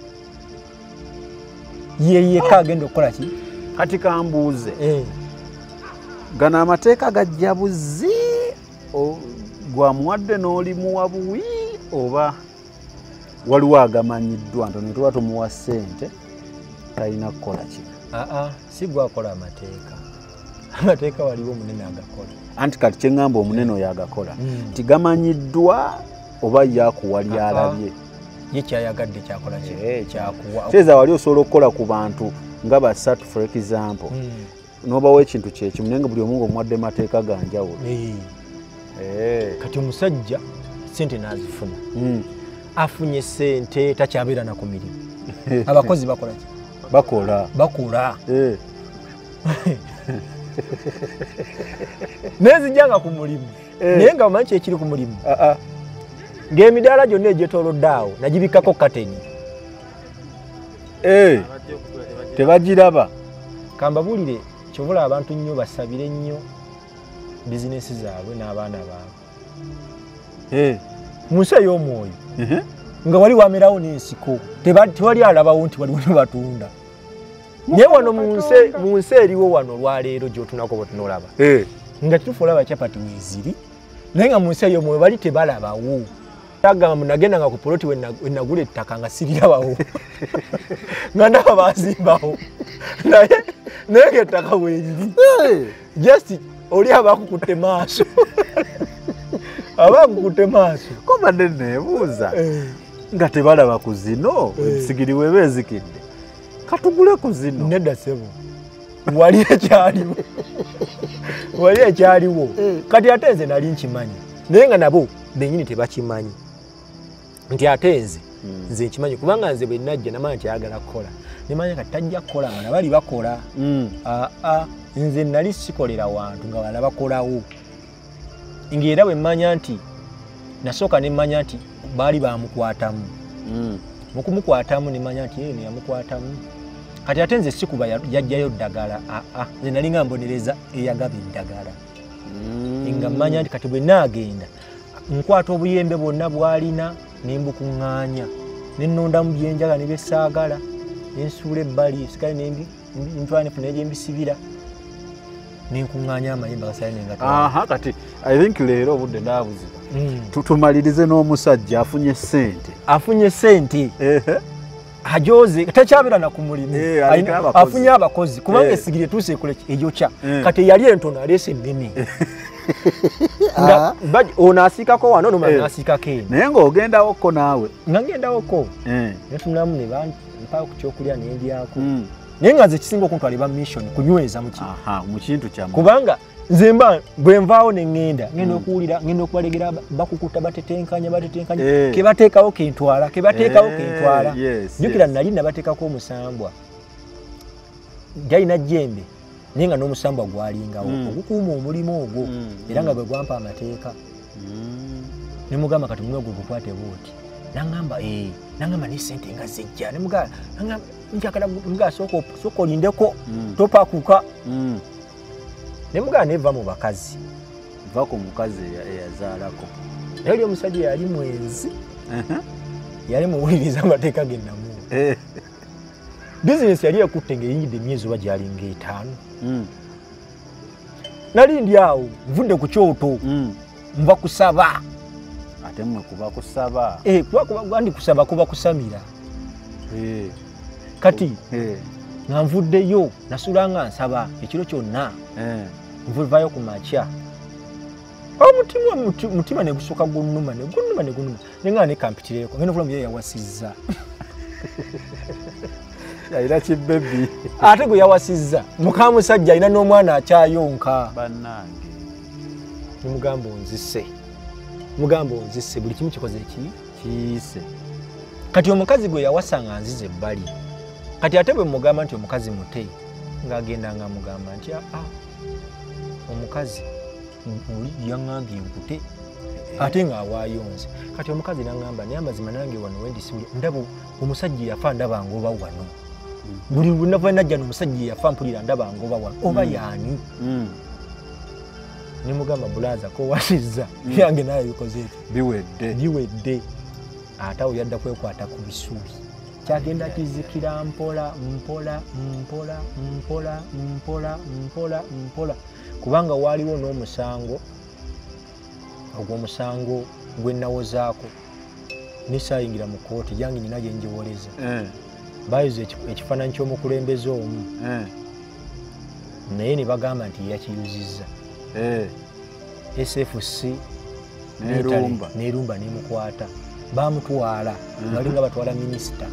yeyeka agenda okukola ki kati kambuuze gano amateeka gajja buzi gwamuwadde n'olimuwa buwi oba waliwo agamanyiddwa nti tuba tumuwa ssente talina kukola ki si gwakola amateeka waliwo omunene agakola anti kati kyeŋŋamba omunene oyo agakola nti gamanyiddwa oba yakuwa lyalabye ye kyayagadde kyakola ki kyakuwa teeza wali osobola okukola ku bantu nga basatu for example nobawo ekintu kyekimu naye nga buli omu ng'omuwadde mateeka ganjawulo kati omusajja sente n'azifuna afunye sente takyabeera na ku mirimu abakozi bakola ki bakola nezijjanga ku mulimu naye nga omanyi kyekiri ku mulimu ng'emidaala gyonna egyetoolodde awo nagibikkako kateni tebagiraba kambabuulire kyobula abantu nnyo basabire nnyo bizinesi zaabwe n'abaana baabwe mu nsi ey'omwoyo nga wali wamerawo n'ensiko tewali alabawo nti waliwo ne batunda naye wano mu nsi eriwo wano olwaleero gy'otunako bwe tunolaba nga tutufu olaba Chapati weeziri naye nga mu nsi ey'omwoyo bali tebalabawo agamba nagendanga ku poloti wenagula ettaka nga sirirabawo nga naba bazimbawo naye ng'ettaka weeriri just oli abakukutte maaso abakukutte maaso kobadde neebuuza nga tebalaba ku zino ebisigiri we beezikidde katugule ku zino nedda ssebo wali ekyaliwo kati ate nze nali nkimanyi naye nga nabo bennyini tebakimanyi nti ate nze nkimanyi kubanga nze bwe najja namanya nti ayagala kukola nemanya kati tajja kukola nga nabali bakola nze nali sikolera wantu nga bala bakolawo ng'era bwe mmanya nti nasooka ne mmanya nti baali bamukwatamu mu kumukwatamu ne mmanya nti yeye yamukwatamu kati ate nze sikuba yajjayo ddagala nze nali nga mbonereza eyagaba eddagala nga mmanya nti kati bwe naagenda nkwata obuyembe bwonna bw'alina ne mbukuŋŋaanya ne nnondamu byenjagala ne byesaagala ne nsuula ebbali esikale ntwala nefuna egyembisibira nenkuŋŋaanya amayembe agasale nengatwala kati I think leero obudde ndaabuziba tumalirize n'omusajja afunye ssente ajoze takyabeera na ku mulimu afunye abakozi kubanga esigiri etuuse ekole eyokya kati yali entono aleese ennene ono asiikako wano nomala n'asiikako eno naye ng'ogendawokko naawe nga ngendawokko netunulamu ne mpaa ku kyokulya nendyako naye nga nze kisinga okuntwalibwa mission kunyweza mu kintu kyammwe kubanga nze bwe nvaawo ne ŋŋenda ŋŋenda okubalegera bakukuta batetenkanya kebateekawo kentwala jjukira nali nabateekako omusambwa gyalina jjembe naye nga n'omusambwa gwalingawo ogukuuma omulimu ogwo era nga bwe gwampa amateeka ne mugamba kati omulimo gwe gukwate bwoti nangamba n'essente nga zijja njagala nga sooka olindeko topakuka ne mugala neva mu bakazi va ku mukazi eyazaalako naye oli omusajja yali mwenzi yali muwuliriza amateeka gennamu bizinesi yali ekutte ng'eyingidde emyezi oba gyalinga 5 nali ndi awo nvudde ku kyoto nva kusaba ate mmwe kuba kusaba kuba ndi kusaba kuba kusamira kati nga nvuddeyo nasula nga nsaba ekiro kyonna nvuvayo ku makya omutima ne gusooka gunnuma nenga ne kampitireko ngeno vulamu ye yawasizza yayina kibebi ate gwe yawasizza muka musajja alina n'omwana akyayonka bannange mugamba onzisse buli kimu kikoze kiise kati omukazi gwe yawasanga nzize ebbali kati ate bwe mugamba nti omukazi mute ng'agenda nga mugamba nti omukazi yaŋŋambye nkute ate ng'awaayonze kati omukazi n'aŋŋamba naye amazima nange wano wendisimbye ndaba omusajja yafa ndaba ngoba wano buli lunava najja n'omusajja yafa mpulira ndaba ngoba wano oba yaani ne mugamba bulaza kowasizza yange naye bikoze biwedde ate awo yadda kwekwata ku bisubi kyagenda kizikira mpola kubanga waaliwo n'omusango ogw'omusango gwe nawozaako nesaayingira mu kooti jange nina gye njiwoleza bayiza ekifaananyi ky'omukulembeze omu naye ne bagamba nti yakiyuzizza SFC nerumba nemukwata bamutwala balinga batwala minisita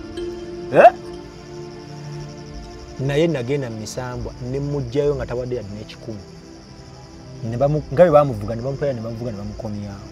naye nagenda mu misambwa ne mujjayo nga tawadde yadde n'ekikumi nga bwe bamuvuga ne bamutwala ne bamukomyawo.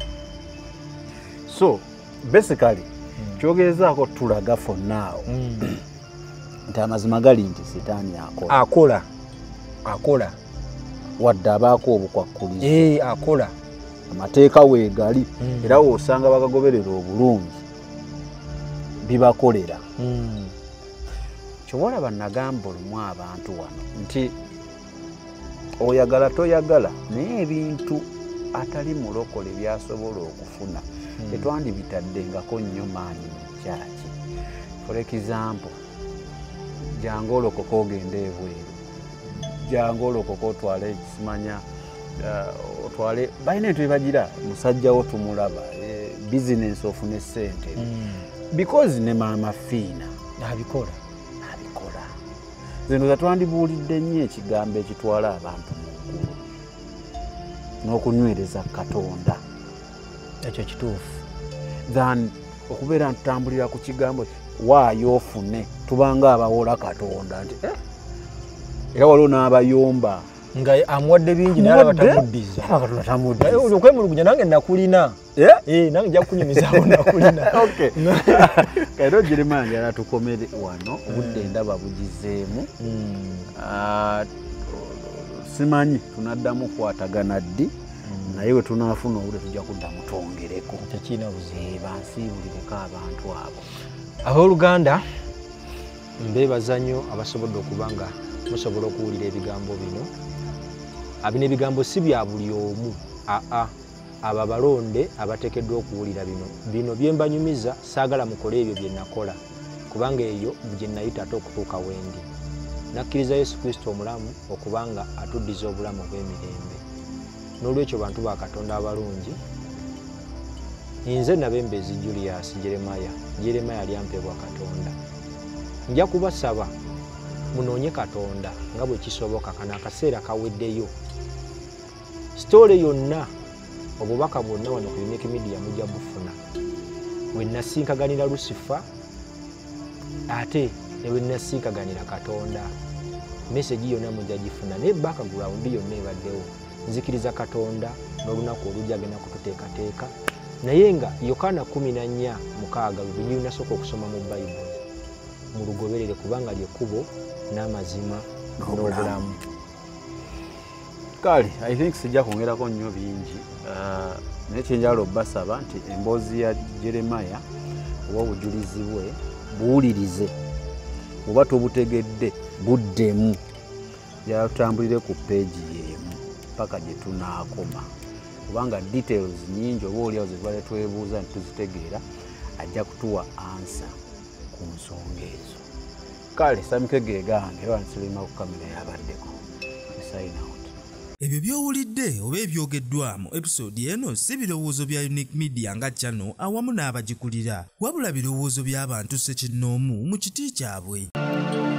So basically kyogezaako tulaga for now nti amazima gali nti sitaani akola wadde abaako obukwakkulizo akola amateeka weegali era woosanga bagagoberera obulungi bibakolera kyobalaba nagamba olumu abantu wano nti oyagala toyagala naye ebintu atali mulokole byasobola okufuna tetwandibitaddengako nnyo maanyi mu kyaki. For example, jangu olokoka ogende ebweru, jangu olokoka otwale ekisimanya otwale balina ebintu byebagira musajjawo tumulaba business ofune ssente because ne maama fiina abikola zino zatwandibuulidde nnyo ekigambo ekitwala abantu mu ggulu n'okunywereza Katonda. Ekyo kituufu than okubeera ntutambulira ku kigambo waayo ofune tubanga abawola Katonda nti era waliwo n'abayomba nga amuwadde bingi naye batamuddiza okwemulugunya nange nakulina nange nja kukunyumizaawo nakulina kairo Jeremiah njala tukomere wano obudde ndaba bugizeemu simanyi tunaddamu kwatagana ddi naye we tunaafuna obudde tujja kuddamu twongereko tekina buzibu bansiibulireko abantu abo. Abooluganda mbeebaza nnyo abasobodde okuba nga musobola okuwulira ebigambo bino. Bino ebigambo si bya buli omu, abo abalonde abateekeddwa okuwulira bino bye mbanyumiza saagala mukole ebyo bye nakola kubanga eyo gye nayita ate okutuuka wendi. Nakkiriza Yesu Kristo omulamu okuba nga atuddiza obulamu obw'emirembe. N'olwekyo bantu ba Katonda abalungi, nze Nabembezi Julius Jeremiah alyampebwa Katonda. Nja kubasaba munoonye Katonda nga bwe kisoboka kana akaseera kaweddeyo. Story yonna obubaka bwonna wano ku Unique Media mujja bufuna. We nasinkaganira Lucifer ate ewe nasinkaganira Katonda. Message yonna mujja gifuna ne background yonna ebaddewo. Nzikiriza Katonda n'olunaku olujja agenda kututeekateeka naye nga Yokaana 14:6 lwe lunasooka okusoma mu Bayibuli mulugoberere kubanga lyekkubo n'amazima n'obulamu. Kale I think sijja kwongerako nnyo bingi naye kyenjala obbasaba nti emboozi ya Jeremiah oba obujulizi bwe buwulirize oba tobutegedde buddemu yatambulire ku peegi y'emu paka gye tunaakoma kubanga details nyingi oba oliawo ze tubale twebuuza nti tuzitegeera ajja kutuwa ansa ku nsonga ezo. Kale Samike geegange era nsilima ku kamera yabaddeko sign out. Ebyo by'owulidde oba ebyogeddwa mu episode eno si birowoozo bya Unique Media nga channel awamu n'abagikulira, wabula birowoozo by'abantu ssekinnoomu mu kiti kyabwe.